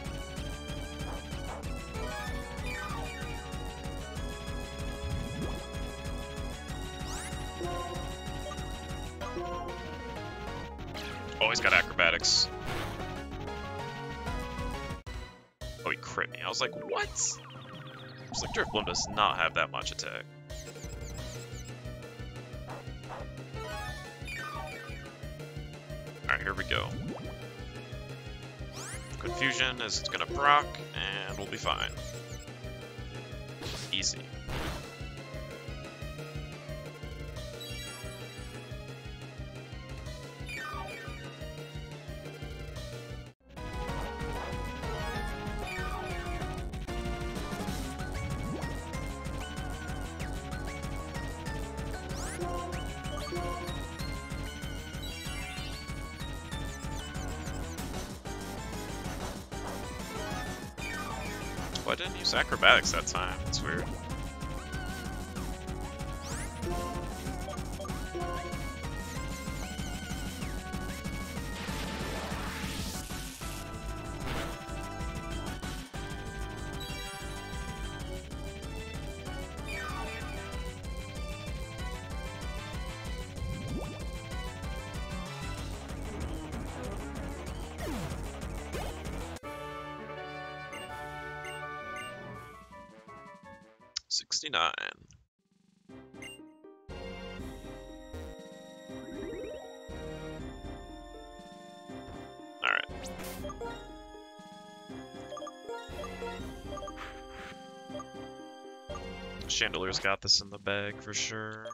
Speaker 1: Oh, he's got acrobatics. Oh, he crit me. I was like, what? I was like, Drifblim does not have that much attack. Alright, here we go. Confusion is gonna proc, and we'll be fine. Easy. Well, I didn't use acrobatics that time. That's weird. $69. Alright. Chandelier's got this in the bag for sure.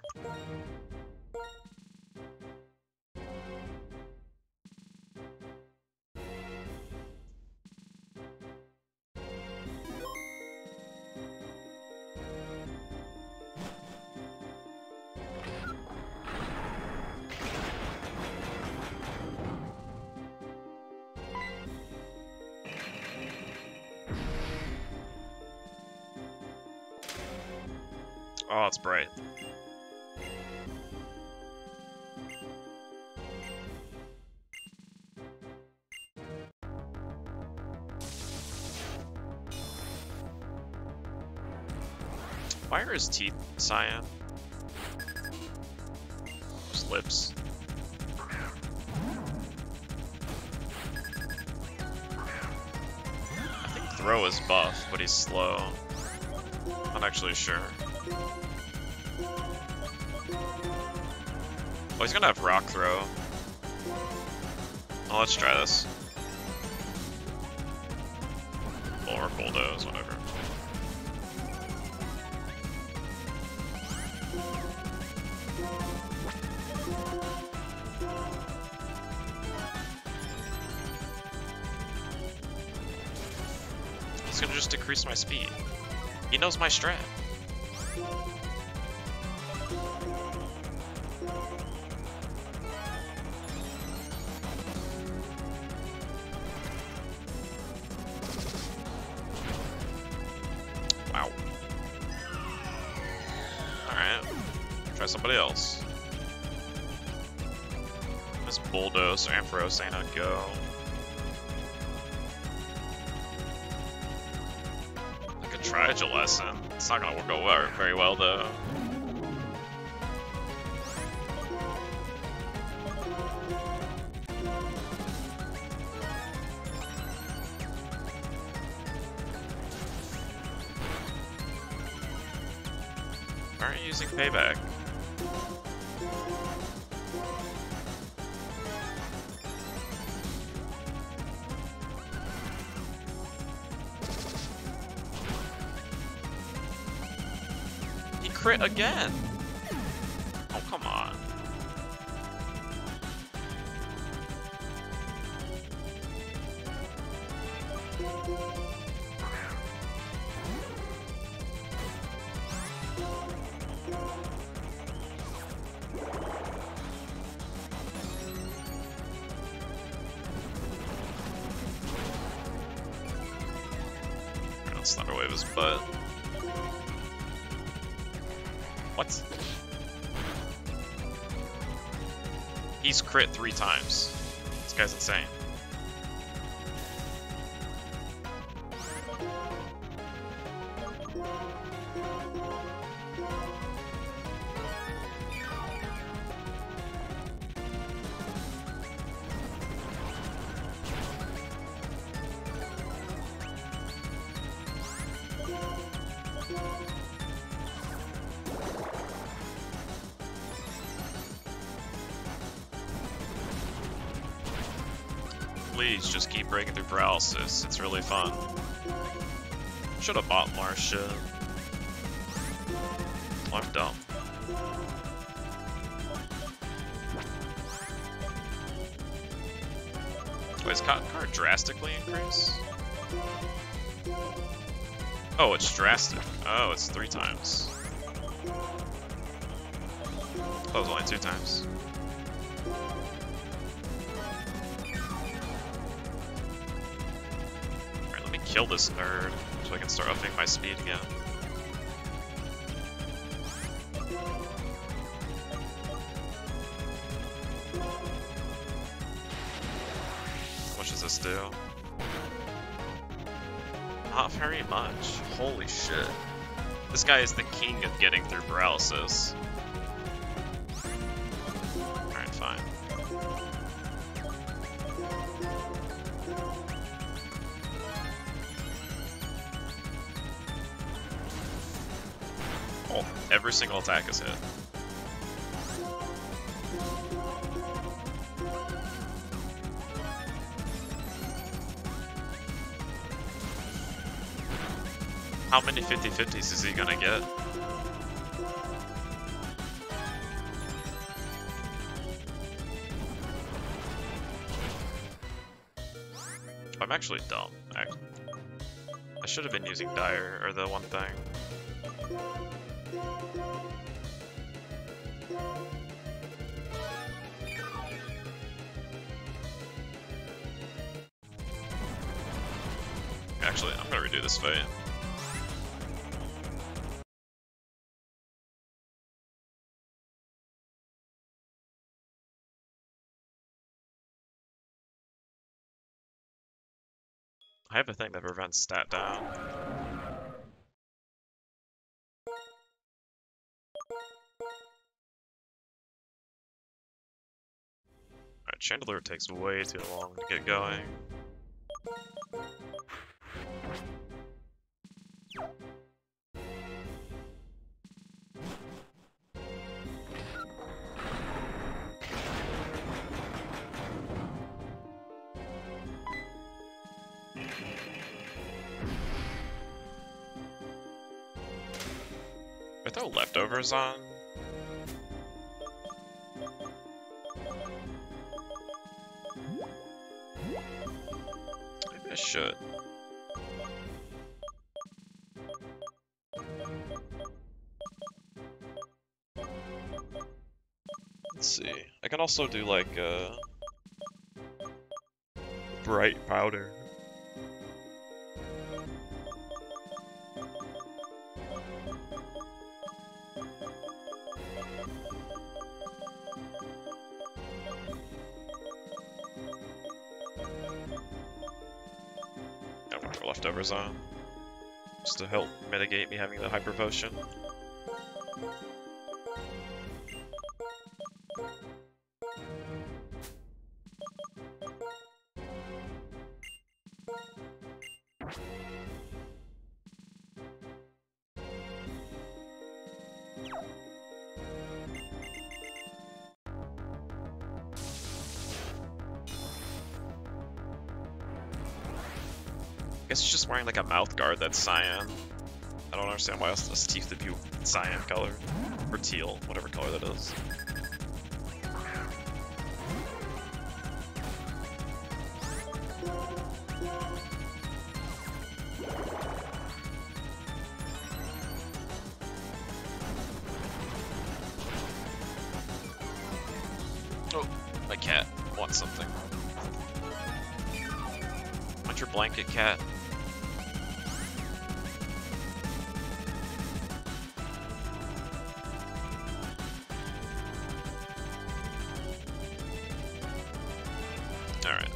Speaker 1: Oh, it's bright. Why are his teeth cyan? His lips. I think Throw is buff, but he's slow. Not actually sure. Oh, he's gonna have rock throw. Oh, let's try this. Or bulldoze, whatever. He's gonna just decrease my speed. He knows my strat. Wow. Alright. Try somebody else. This bulldoze or Ampharos ain't a go. Try Jalescent. It's not gonna go very well though. Why aren't you using payback? Crit again. Oh, come on. Let's Thunderwave his butt. What? He's crit 3 times. This guy's insane. Please just keep breaking through paralysis. It's really fun. Should have bought more shit. I'm dumb. Wait, is Cotton Card drastically increased? Oh, it's drastic. Oh, it's 3 times. Oh, it was only 2 times. Kill this nerd so I can start upping my speed again. How much does this do? Not very much. Holy shit. This guy is the king of getting through paralysis. Alright, fine. Oh, every single attack is hit. How many 50-50s is he gonna get? I'm actually dumb. I should have been using Dire, or the one thing. Actually, I'm gonna redo this fight. I have a thing that prevents stat down. Alright, Chandelier takes way too long to get going. I throw leftovers on? Maybe I should. Let's see. I can also do like bright powder. I want to leftovers on, just to help mitigate me having the hyper potion. I guess he's just wearing like a mouth guard that's cyan. I don't understand why else his teeth would be cyan color. Or teal, whatever color that is. Oh, my cat wants something. Want your blanket, cat? Alright.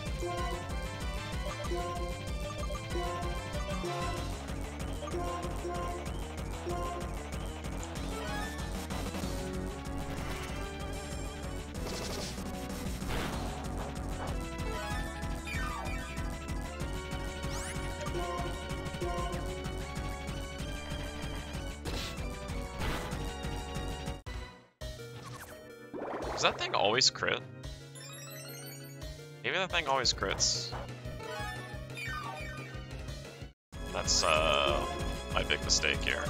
Speaker 1: Does that thing always crit? Maybe that thing always crits. That's my big mistake here.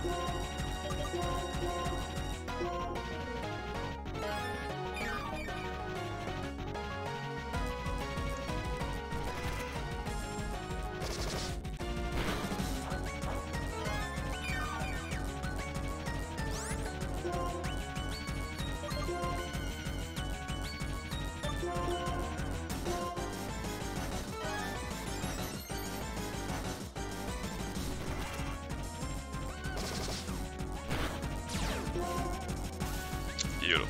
Speaker 1: Beautiful.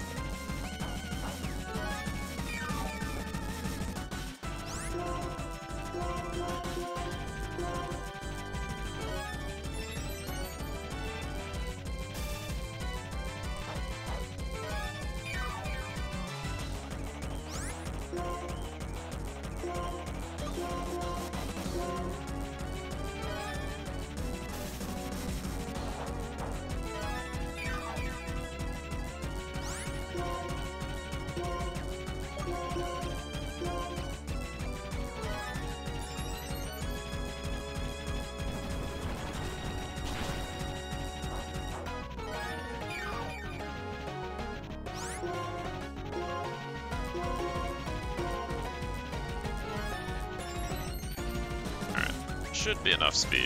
Speaker 1: Should be enough speed.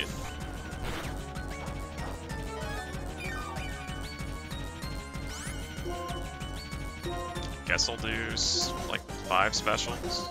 Speaker 1: Guess I'll do like 5 specials.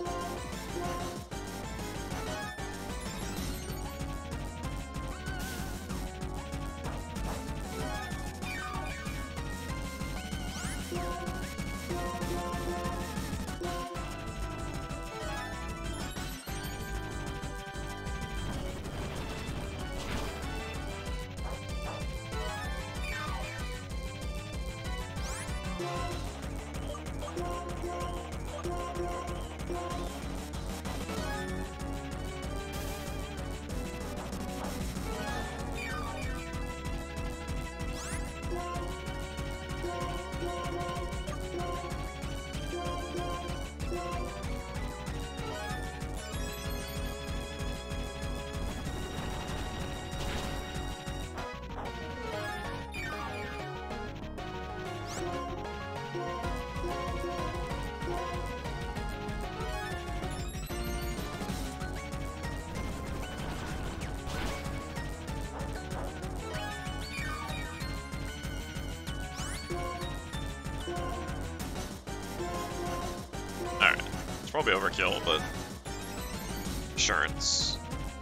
Speaker 1: Probably overkill, but insurance.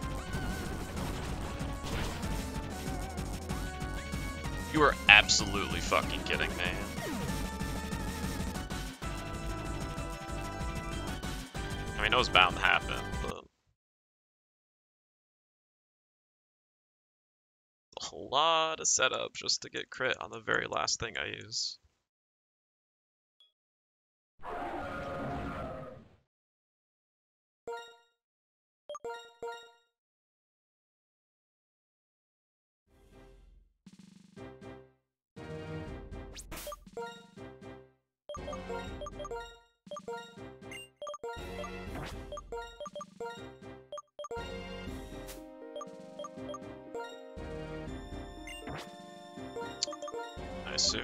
Speaker 1: You are absolutely fucking kidding me. I mean, it was bound to happen, but a lot of setup just to get crit on the very last thing I use. I assume.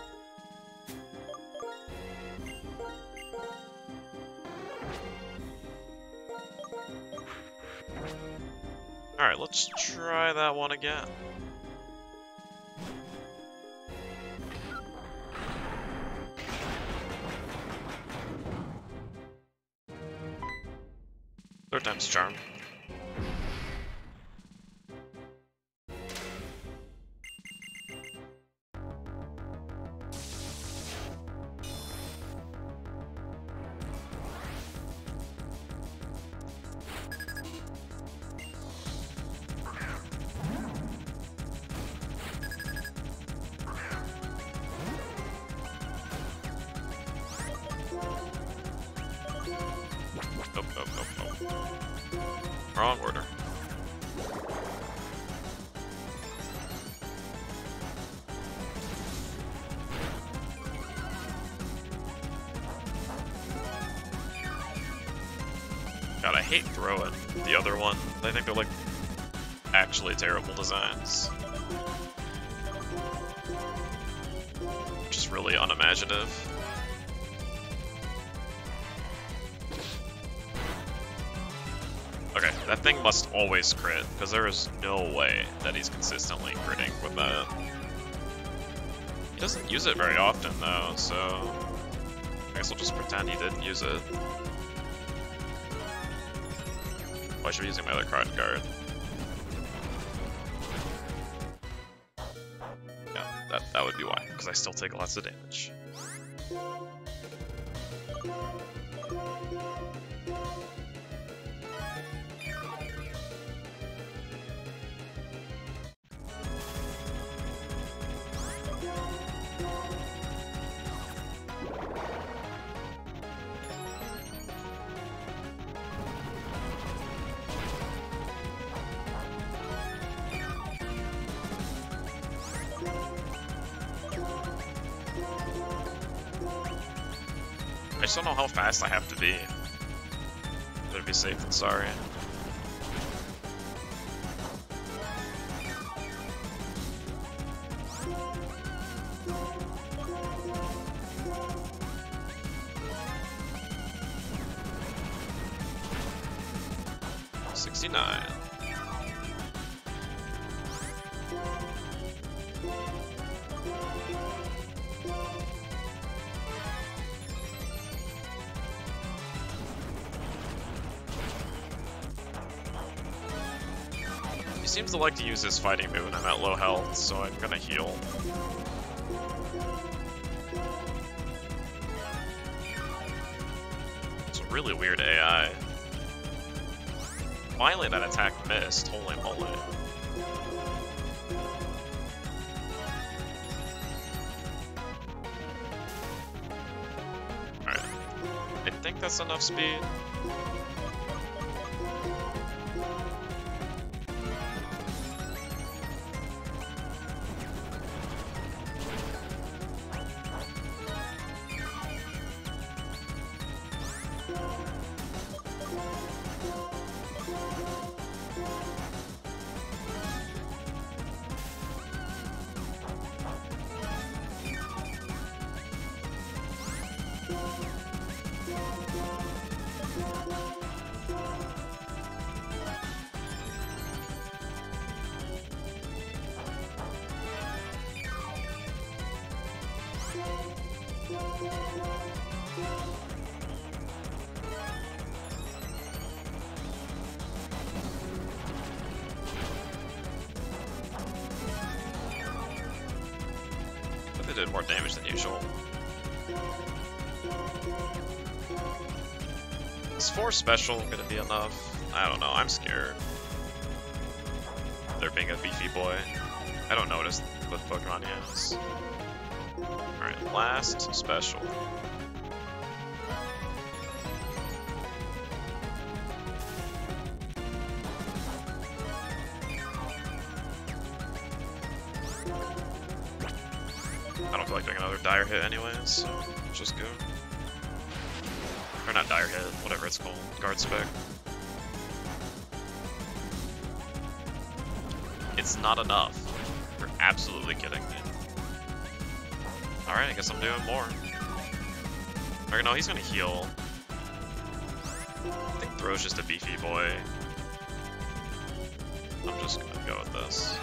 Speaker 1: Alright, let's try that one again. Third time's charm. Nope. Wrong order. God, I hate throwing the other one. I think they're like actually terrible designs. Just really unimaginative. Okay, that thing must always crit, because there is no way that he's consistently critting with that. He doesn't use it very often though, so I guess we'll just pretend he didn't use it. Oh, I should be using my other card guard. Yeah, that would be why, because I still take lots of damage. I just don't know how fast I have to be. Better be safe than sorry. $69. He seems to like to use his fighting move when I'm at low health, so I'm gonna heal. It's a really weird AI. Finally that attack missed, holy moly. Alright. I think that's enough speed. actually did more damage than usual. Is 4 special gonna be enough? I don't know, I'm scared. There being a beefy boy. I don't notice what Pokemon he has. Alright, last special. I don't feel like doing another dire hit anyways, so let's just go. Or not dire hit, whatever it's called. Guard spec. It's not enough. You're absolutely kidding me. Alright, I guess I'm doing more. Or no, he's gonna heal. I think Throw's just a beefy boy. I'm just gonna go with this.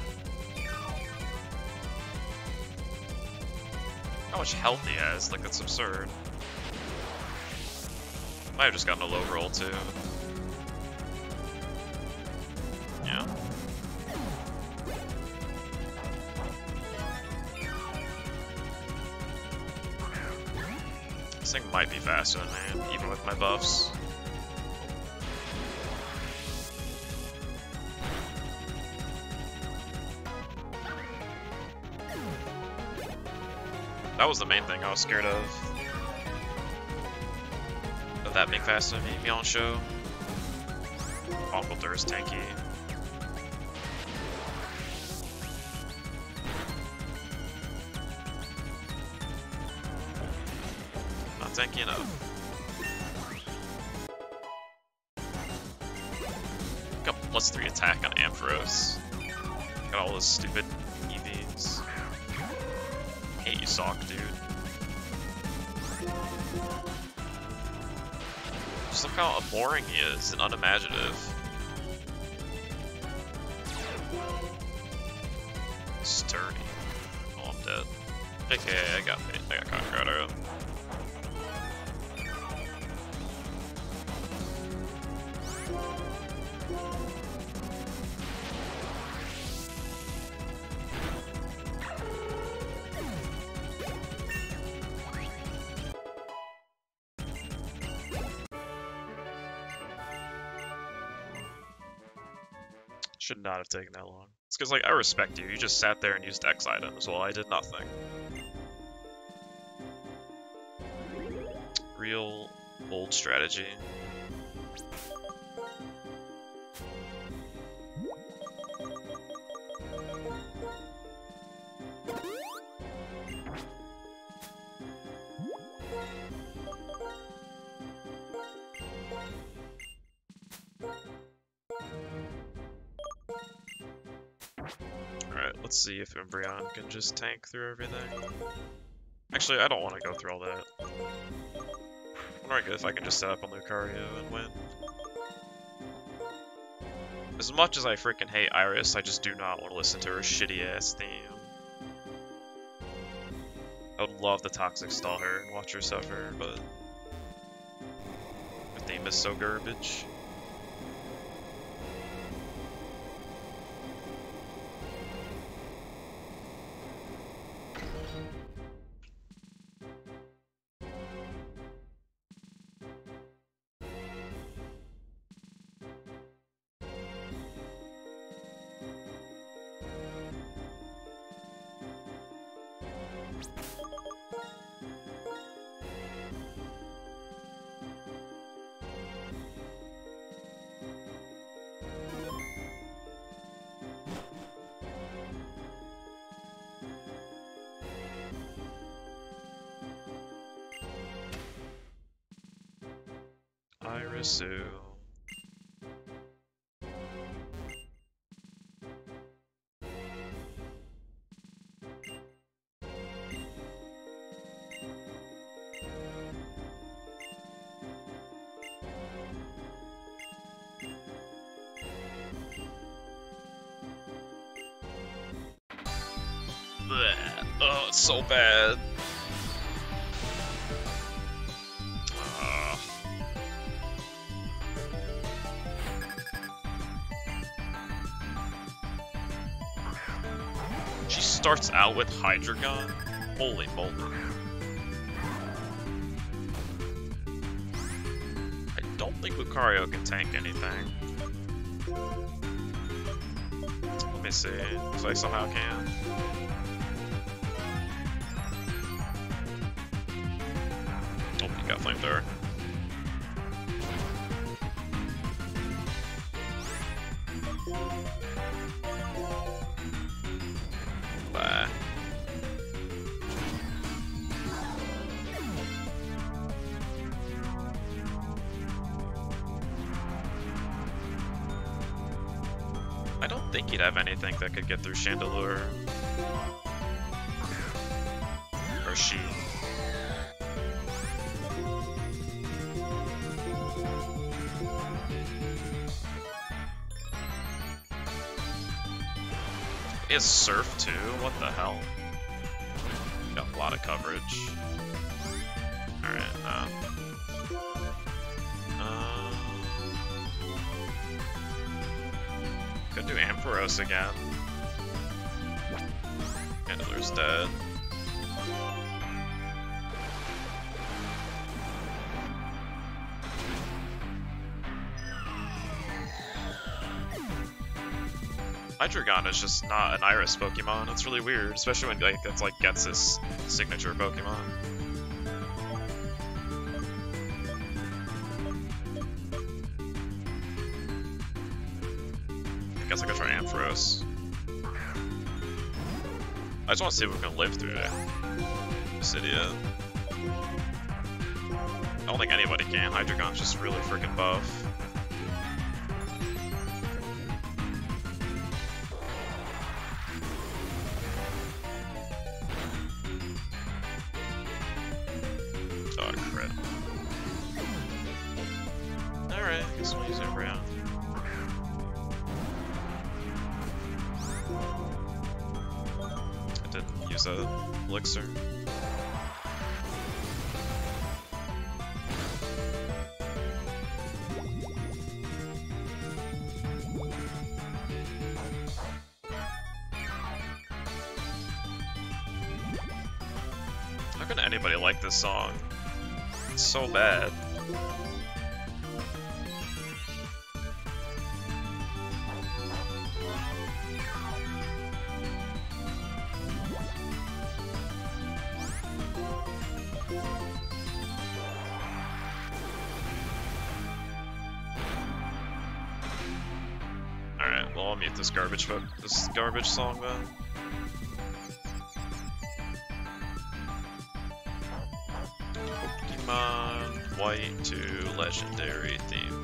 Speaker 1: How much health he has, like that's absurd. Might have just gotten a low roll too. Yeah. This thing might be faster than me, even with my buffs. That was the main thing I was scared of. Of that being faster than me, Miansho. Onkelter is tanky. Not tanky enough. Got +3 attack on Ampharos. Got all those stupid EVs. Hate you, Sock, dude. Just look how boring he is and unimaginative. Sturdy. Oh, I'm dead. Okay, I got Congrado. Should not have taken that long. It's because, like, I respect you. You just sat there and used X items while I did nothing. Real old strategy. Let's see if Umbreon can just tank through everything. Actually, I don't want to go through all that. I'm not good if I can just set up on Lucario and win. As much as I freaking hate Iris, I just do not want to listen to her shitty ass theme. I would love to toxic stall her and watch her suffer, but her theme is so garbage. Irisu. Blech. Oh, it's so bad. She starts out with Hydreigon. Holy moly. I don't think Lucario can tank anything. Let me see if I somehow can. Oh, he got flamethrower. Bye. I don't think he'd have anything that could get through Chandelure. Or she. He has Surf too? What the hell? Got a lot of coverage. Alright, could do Ampharos again. Candlelure's dead. Hydreigon is just not an Iris Pokemon. It's really weird, especially when like it's like gets his signature Pokemon. I guess I could try Ampharos. I just want to see if we can live through this idiot. I don't think anybody can. Hydreigon's just really freaking buff. Oh, crit. Alright, I guess we'll use Umbreon. I didn't use a elixir. How can anybody like this song? It's so bad. Alright, well I'll mute this garbage song then. Pokemon White to Legendary theme.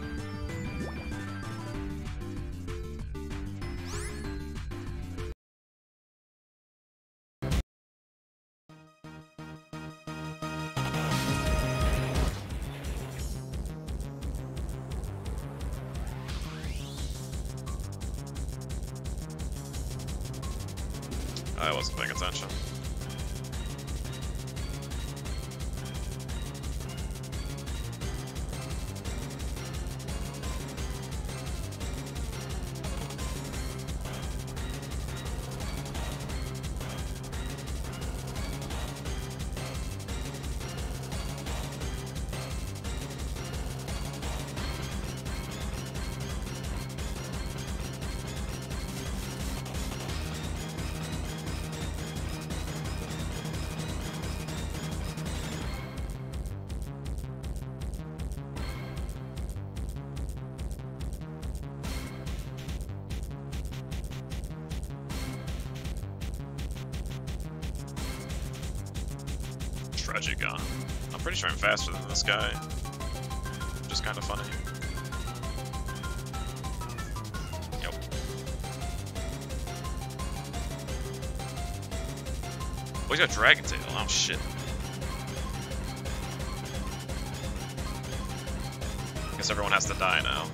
Speaker 1: I wasn't paying attention. Tragigon. I'm pretty sure I'm faster than this guy. Which is kind of funny. Yep. Oh, he's got Dragon Tail. Oh, shit. Guess everyone has to die now.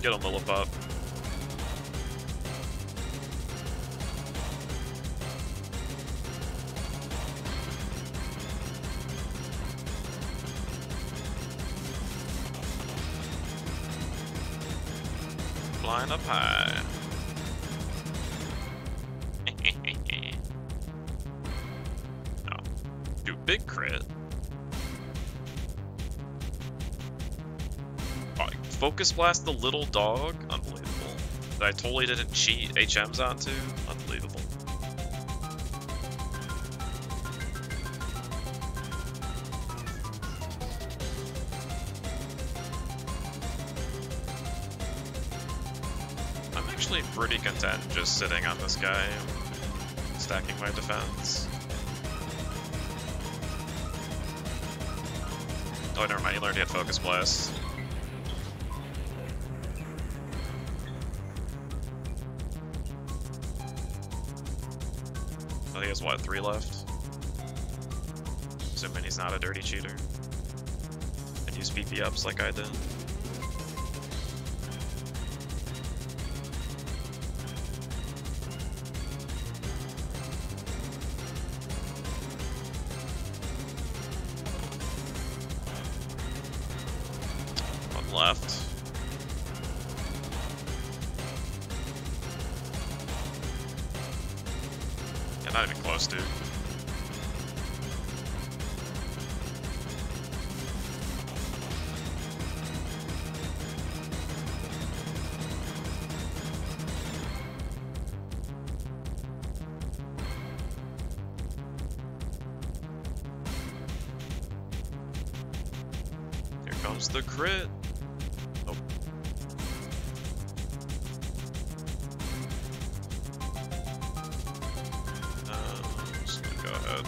Speaker 1: Get him, Lillipop. Flying up high. Oh. Dude, big crit. Oh, Focus Blast the little dog? Unbelievable. That I totally didn't cheat HMs onto? Unbelievable. I'm actually pretty content just sitting on this guy, stacking my defense. Oh, never mind, he learned he had Focus Blast. Oh, he has, what, 3 left? Assuming he's not a dirty cheater. And use PP ups like I did. One left. Yeah, not even close, dude. Here comes the crit. Oh. I'm just gonna go ahead.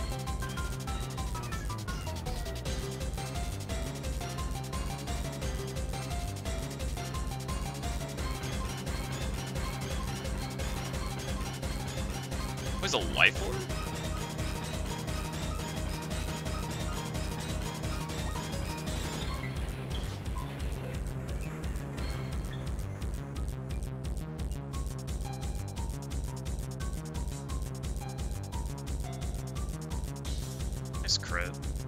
Speaker 1: Where's a life orb? Nice crit.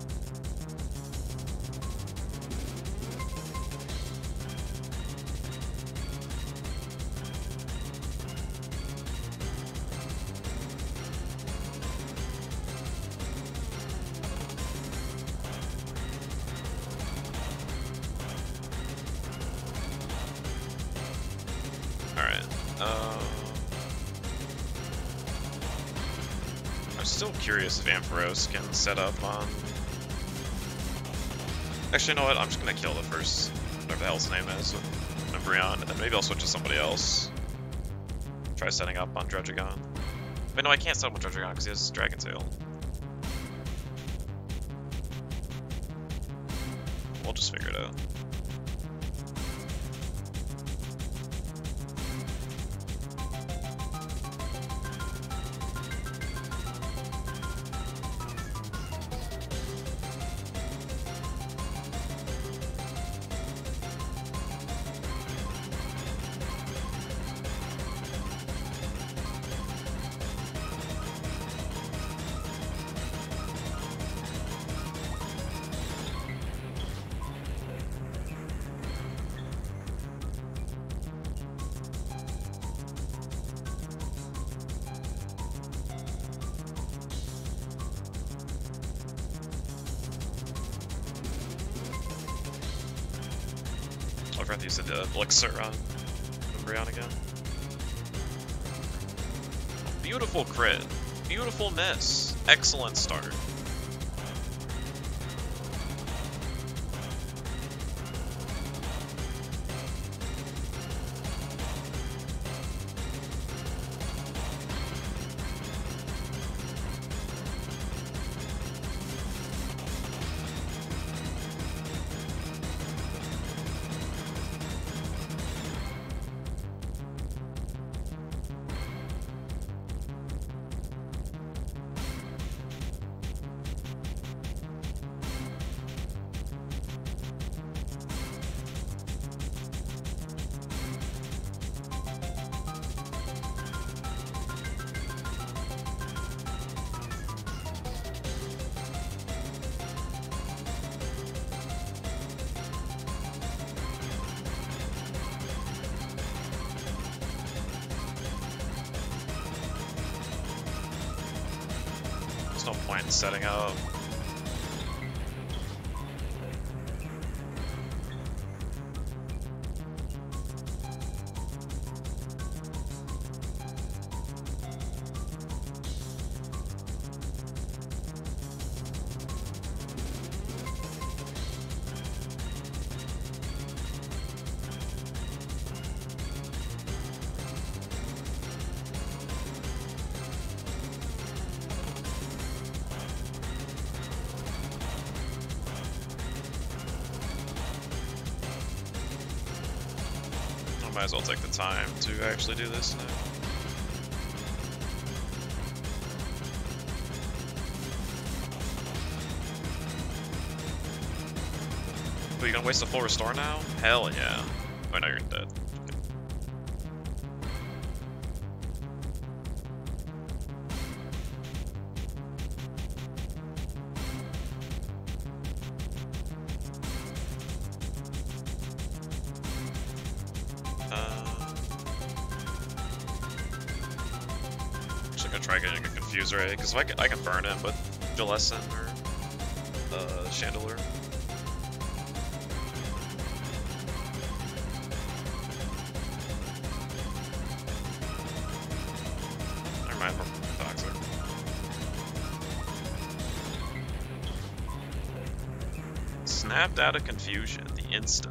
Speaker 1: Alright. I'm still curious if Ampharos can set up on... Actually, you know what? I'm just gonna kill the first, whatever the hell his name is, with Umbreon, and then maybe I'll switch to somebody else. Try setting up on Druddigon. But no, I can't set up on Druddigon because he has Dragon Tail. We'll just figure it out. I forgot to use the elixir on Umbreon again. Beautiful crit. Beautiful miss. Excellent start. point in setting up. Might as well take the time to actually do this now. But you gonna waste a full restore now? Hell yeah. Oh no, you're dead. Try getting a Confuser egg, because if I can burn him with Jalescent or Chandelure. Never mind, we're Toxic. Snapped out of Confusion, the Insta.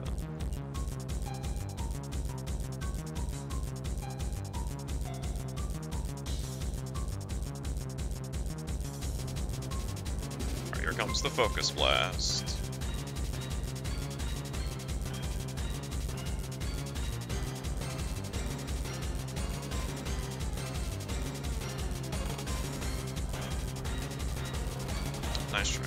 Speaker 1: Here comes the Focus Blast. Nice try.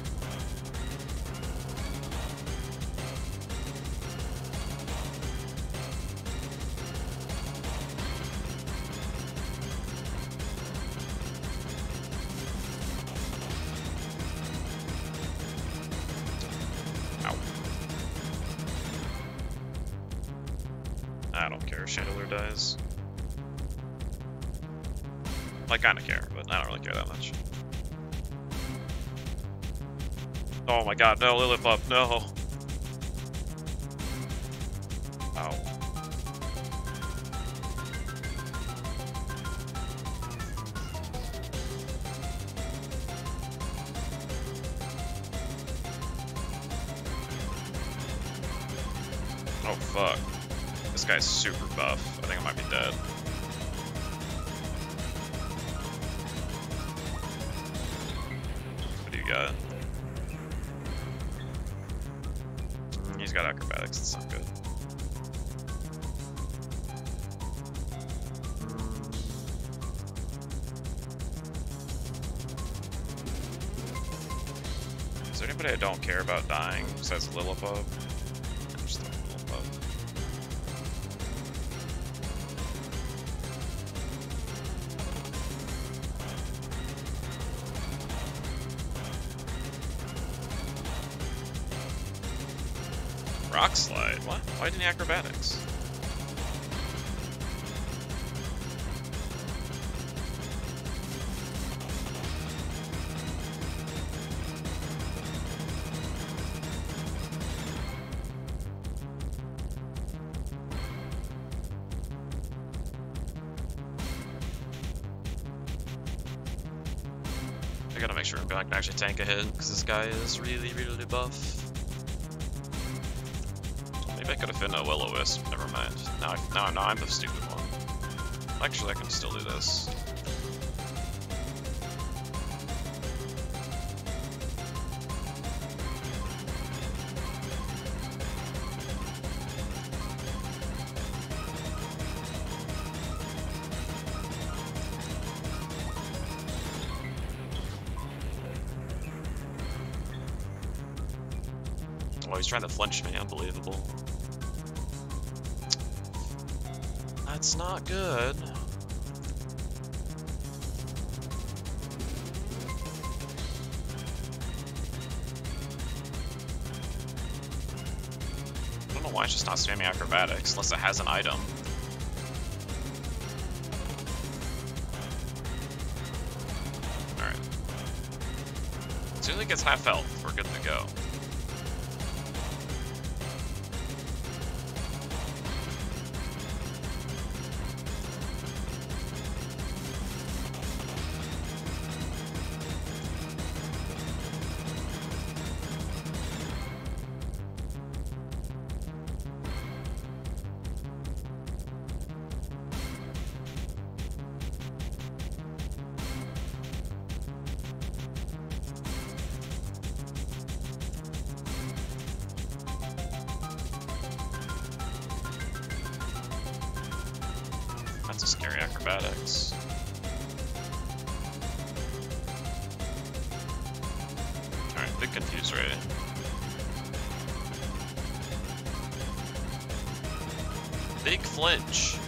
Speaker 1: I don't care if Chandelure dies. I kinda care, but I don't really care that much. Oh my god, no, Lillipup, no! Ow. Oh fuck. This guy's super buff. I think I might be dead. What do you got? He's got acrobatics, that's not good. Is there anybody I don't care about dying besides Lillipup? I'm just throwing Lillipup. Rock Slide? What? Why didn't he acrobatics? I gotta make sure I can actually tank a hit, because this guy is really, really buff. Maybe I could have been a Will-O-Wisp, never mind. Now I'm the stupid one. Actually, I can still do this. Oh, he's trying to flinch me, unbelievable. That's not good. I don't know why it's just not spamming acrobatics, unless it has an item. Alright. it gets half health, we're good to go. That's a scary acrobatics. Alright, big confused right? Big flinch.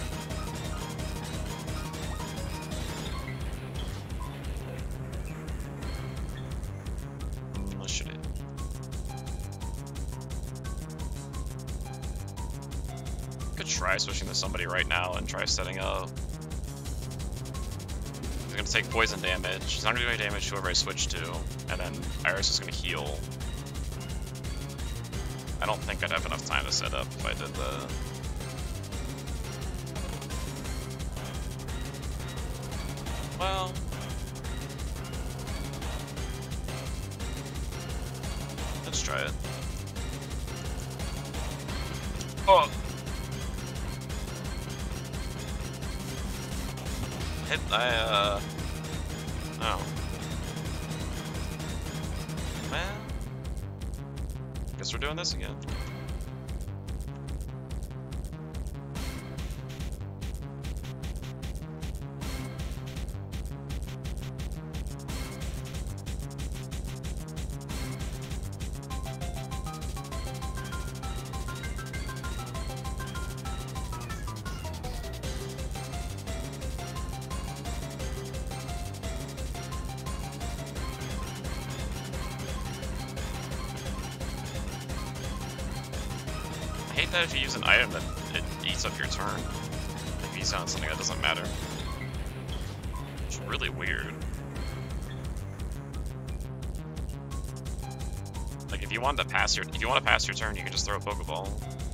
Speaker 1: What should it? Could try switching to somebody right now and try setting up. He's gonna take poison damage. He's not gonna do any damage to whoever I switch to, and then Iris is gonna heal. I don't think I'd have enough time to set up if I did the. Well. Let's try it. Oh! Hit, oh. Well. Guess we're doing this again. I hate that if you use an item that it eats up your turn. Like if you sound something that doesn't matter. It's really weird. Like if you want to pass your turn, you can just throw a Pokeball.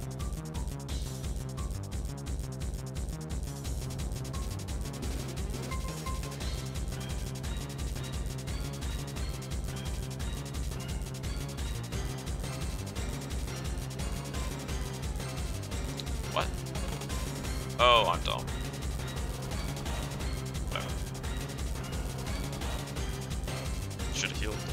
Speaker 1: What? Oh, I'm dumb. Whatever. Should have healed.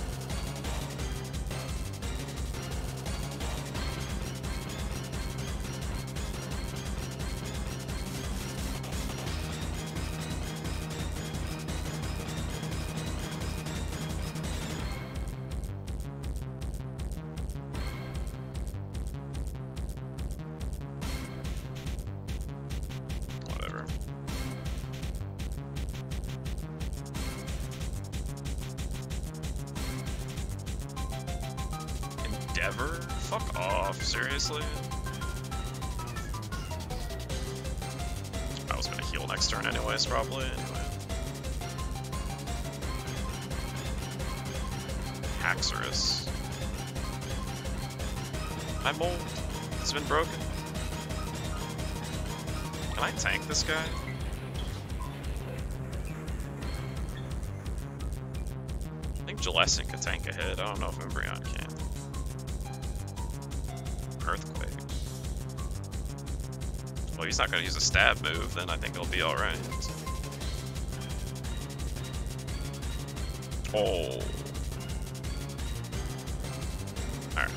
Speaker 1: Whatever. Endeavor? Fuck off, seriously? I was gonna heal next turn anyways, probably, anyway. Haxorus. My mold has been broken. Can I tank this guy? I think Jellicent could tank a hit. I don't know if Umbreon can. Earthquake. Well, he's not gonna use a stab move, then I think it'll be alright. Oh. Alright.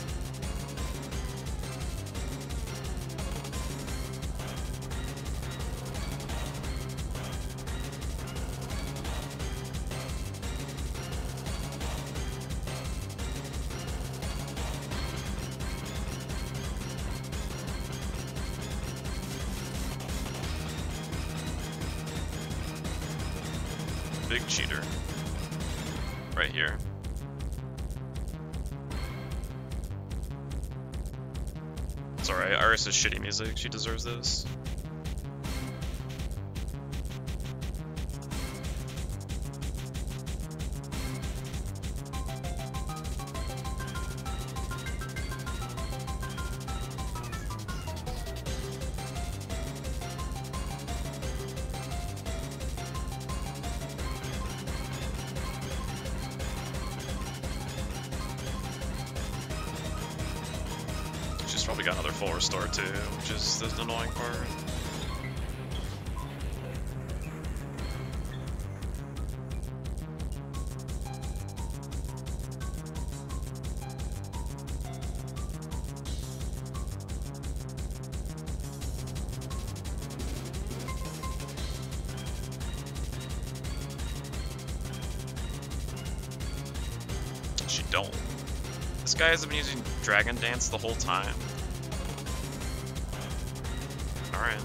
Speaker 1: Big cheater. Right here. It's alright, Iris is shitty music, she deserves this. She's probably got another full restore too, which is the annoying part. She don't. This guy hasn't been using Dragon Dance the whole time. Alright.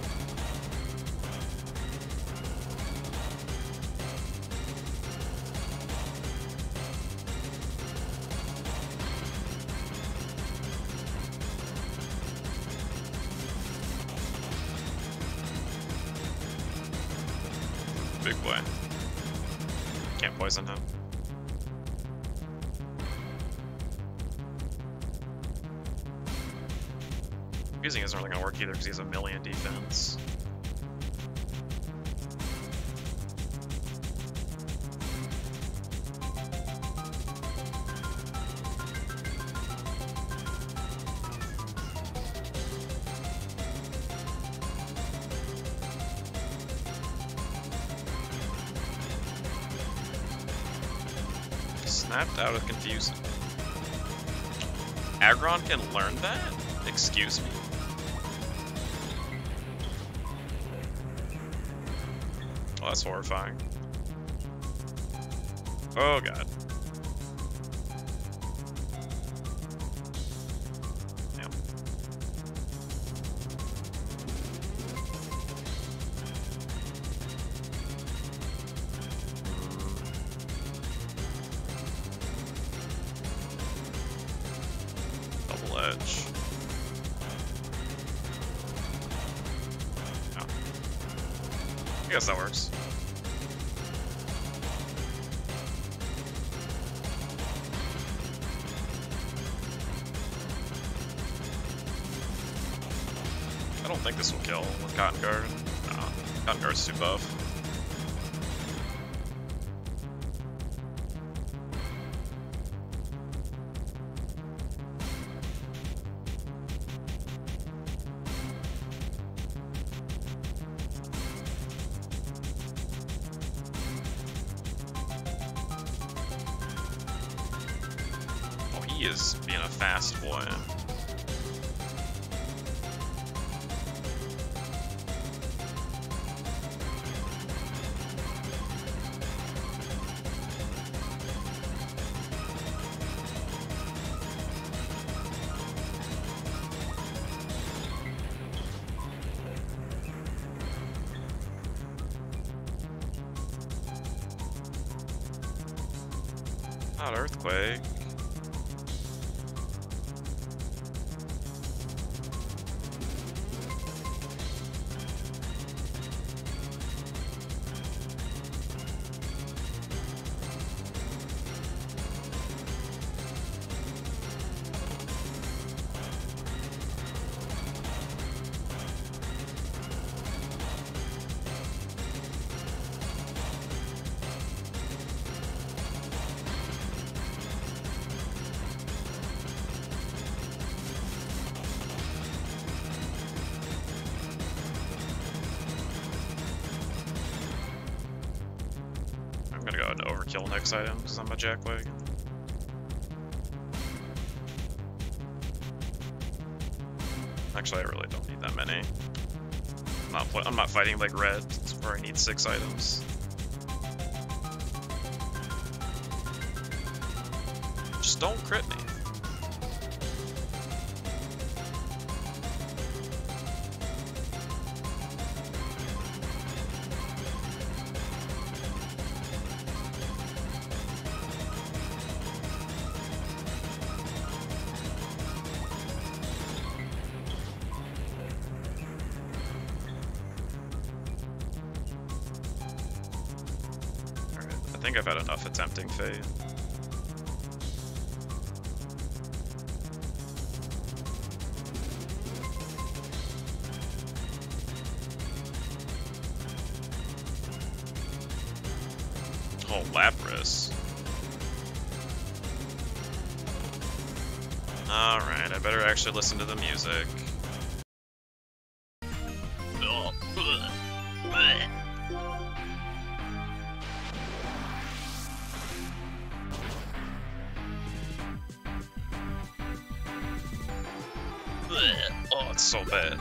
Speaker 1: Big boy. Can't poison him. Using isn't really gonna work either because he has a million defense. Snapped out of confusing. Aggron can learn that? Excuse me? Oh, that's horrifying. Oh god. Damn. Double edge. Oh. I guess that works. I don't think this will kill with Cotton Guard. No, Cotton Guard's too buff. Oh, he is being a fast boy. Not Earthquake. I'm gonna go ahead and overkill next item because I'm a jackwagon. Actually, I really don't need that many. I'm not fighting like red where I need 6 items. Just don't crit me. I think I've had enough attempting Fate. Oh, Lapras. Alright, I better actually listen to the music. Oh, it's so bad.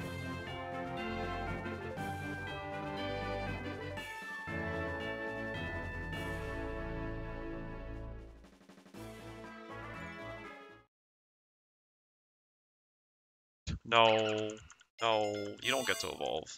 Speaker 1: No, no, you don't get to evolve.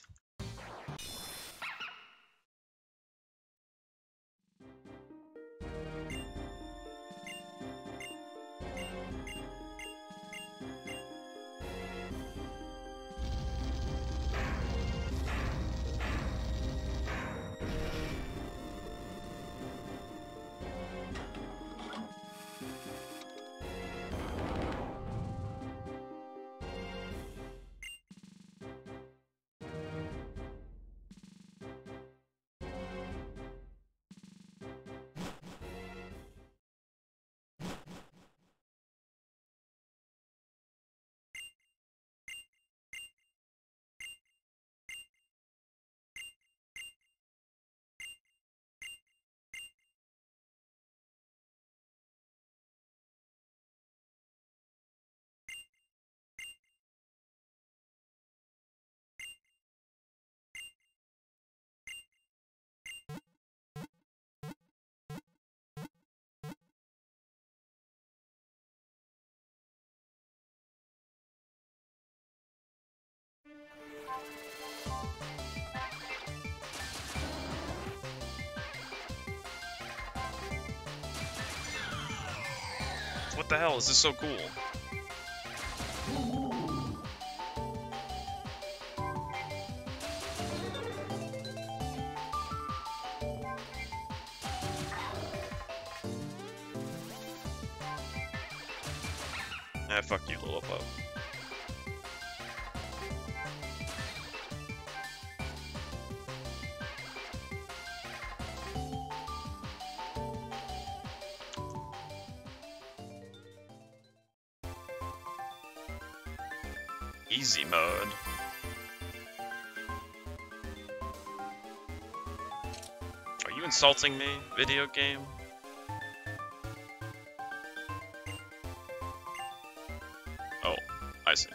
Speaker 1: What the hell? Is this so cool? Ah, fuck you, Lillipup. Easy mode. Are you insulting me, video game? Oh, I see.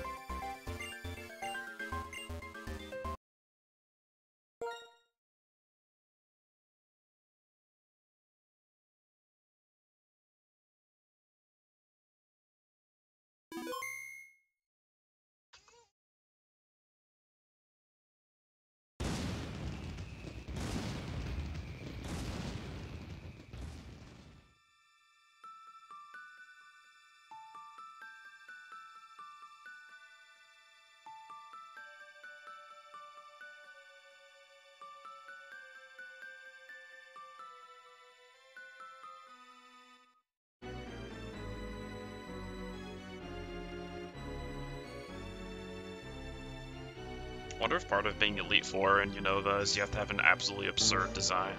Speaker 1: Wonder if part of being Elite Four in Unova is you have to have an absolutely absurd design.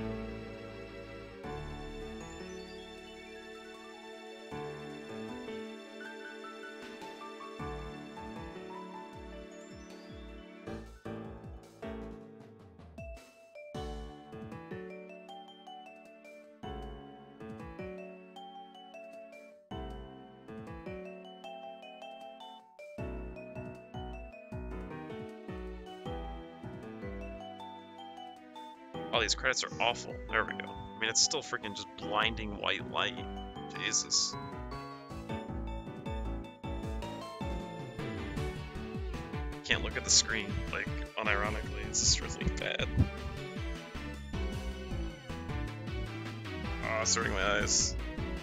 Speaker 1: Oh, these credits are awful. There we go. I mean, it's still freaking just blinding white light. Jesus. Can't look at the screen, like, unironically. It's just really bad. Oh, it's hurting my eyes.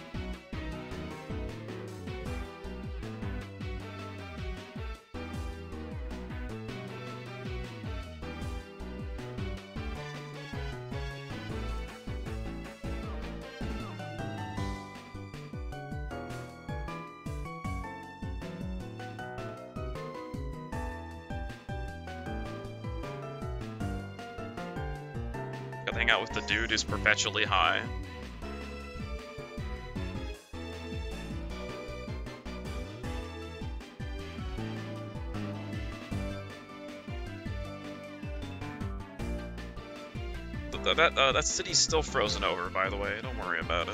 Speaker 1: Gotta hang out with the dude who's perpetually high. That city's still frozen over, by the way. Don't worry about it.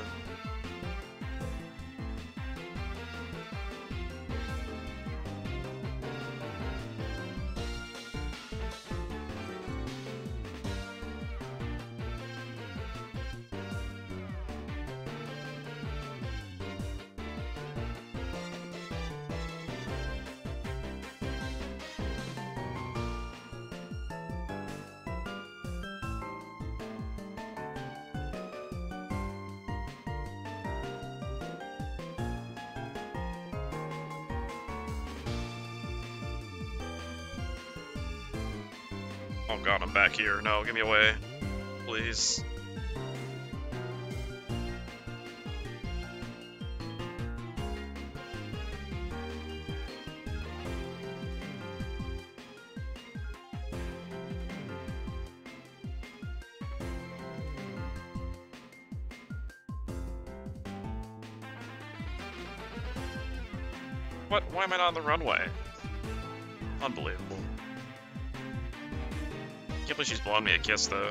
Speaker 1: Oh god, I'm back here. No, get me away. Please. What? Why am I not on the runway? Unbelievable. Can't believe she's blowing me a kiss, though.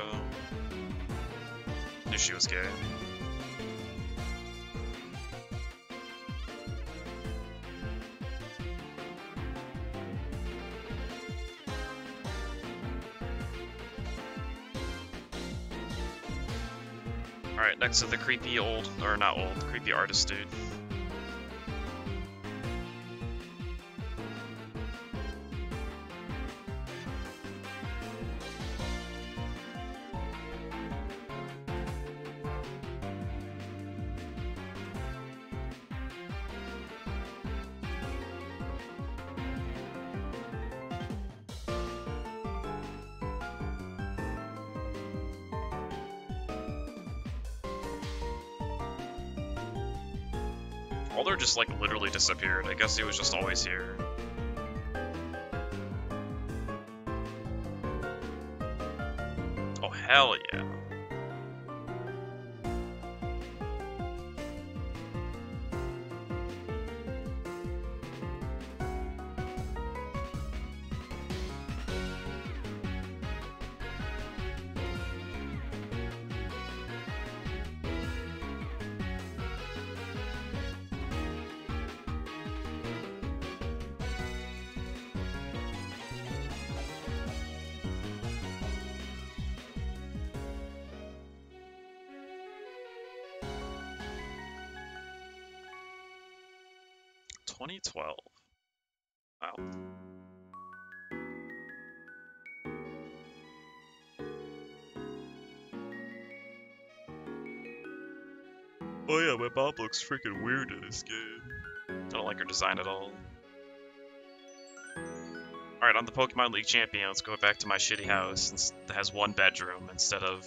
Speaker 1: Knew she was gay. Alright, next to the creepy old, or not old, creepy artist dude. Alder just, like, literally disappeared. I guess he was just always here. Oh, hell yeah. $2012. Wow. Oh yeah, my mom looks freaking weird in this game. I don't like her design at all. Alright, I'm the Pokemon League champion. Let's go back to my shitty house that has one bedroom instead of,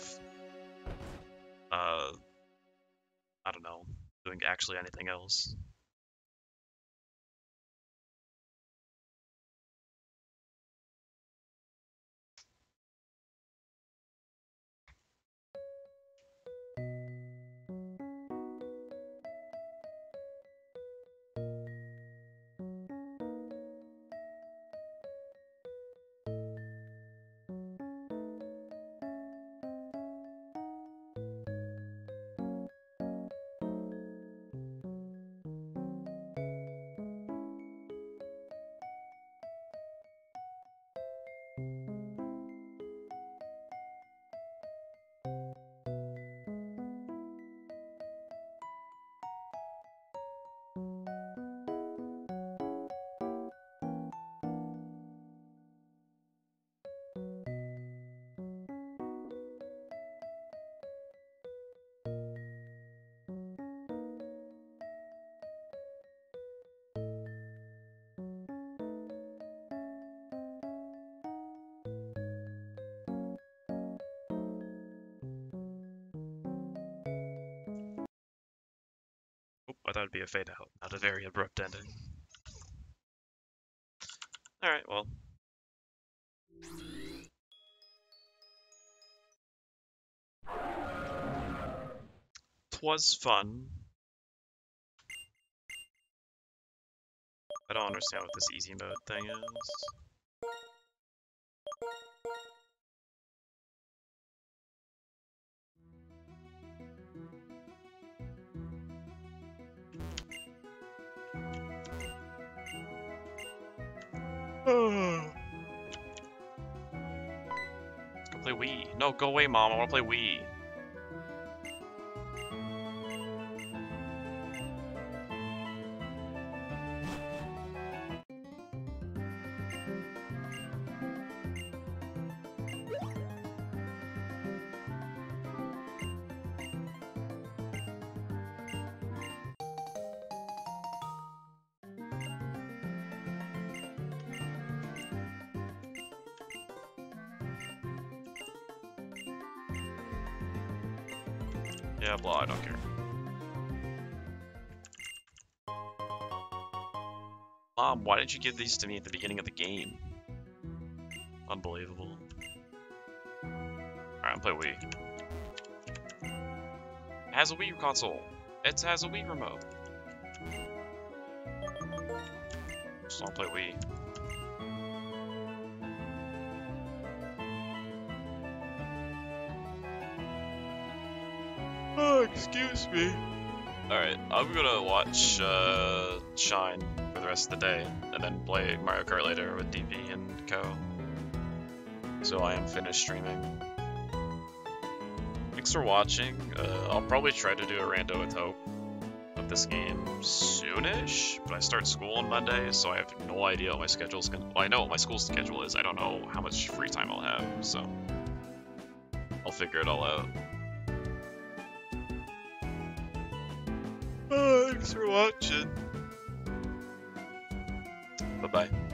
Speaker 1: I don't know, doing actually anything else. I thought it'd be a fade out, not a very abrupt ending. Alright, well. 'Twas fun. I don't understand what this easy mode thing is. Go play Wii. No, go away, Mom. I want to play Wii. Yeah, blah, I don't care. Mom, why didn't you give these to me at the beginning of the game? Unbelievable. Alright, I'm playing Wii. It has a Wii console. It has a Wii remote. Just wanna play Wii. Oh, excuse me. Alright, I'm gonna watch Shine for the rest of the day, and then play Mario Kart later with DP and Co. So I am finished streaming. Thanks for watching. I'll probably try to do a rando with Hope of this game soonish, but I start school on Monday, so I have no idea what my schedule's gonna. Well, I know what my school schedule is. I don't know how much free time I'll have, so I'll figure it all out. Thanks for watching. Bye-bye.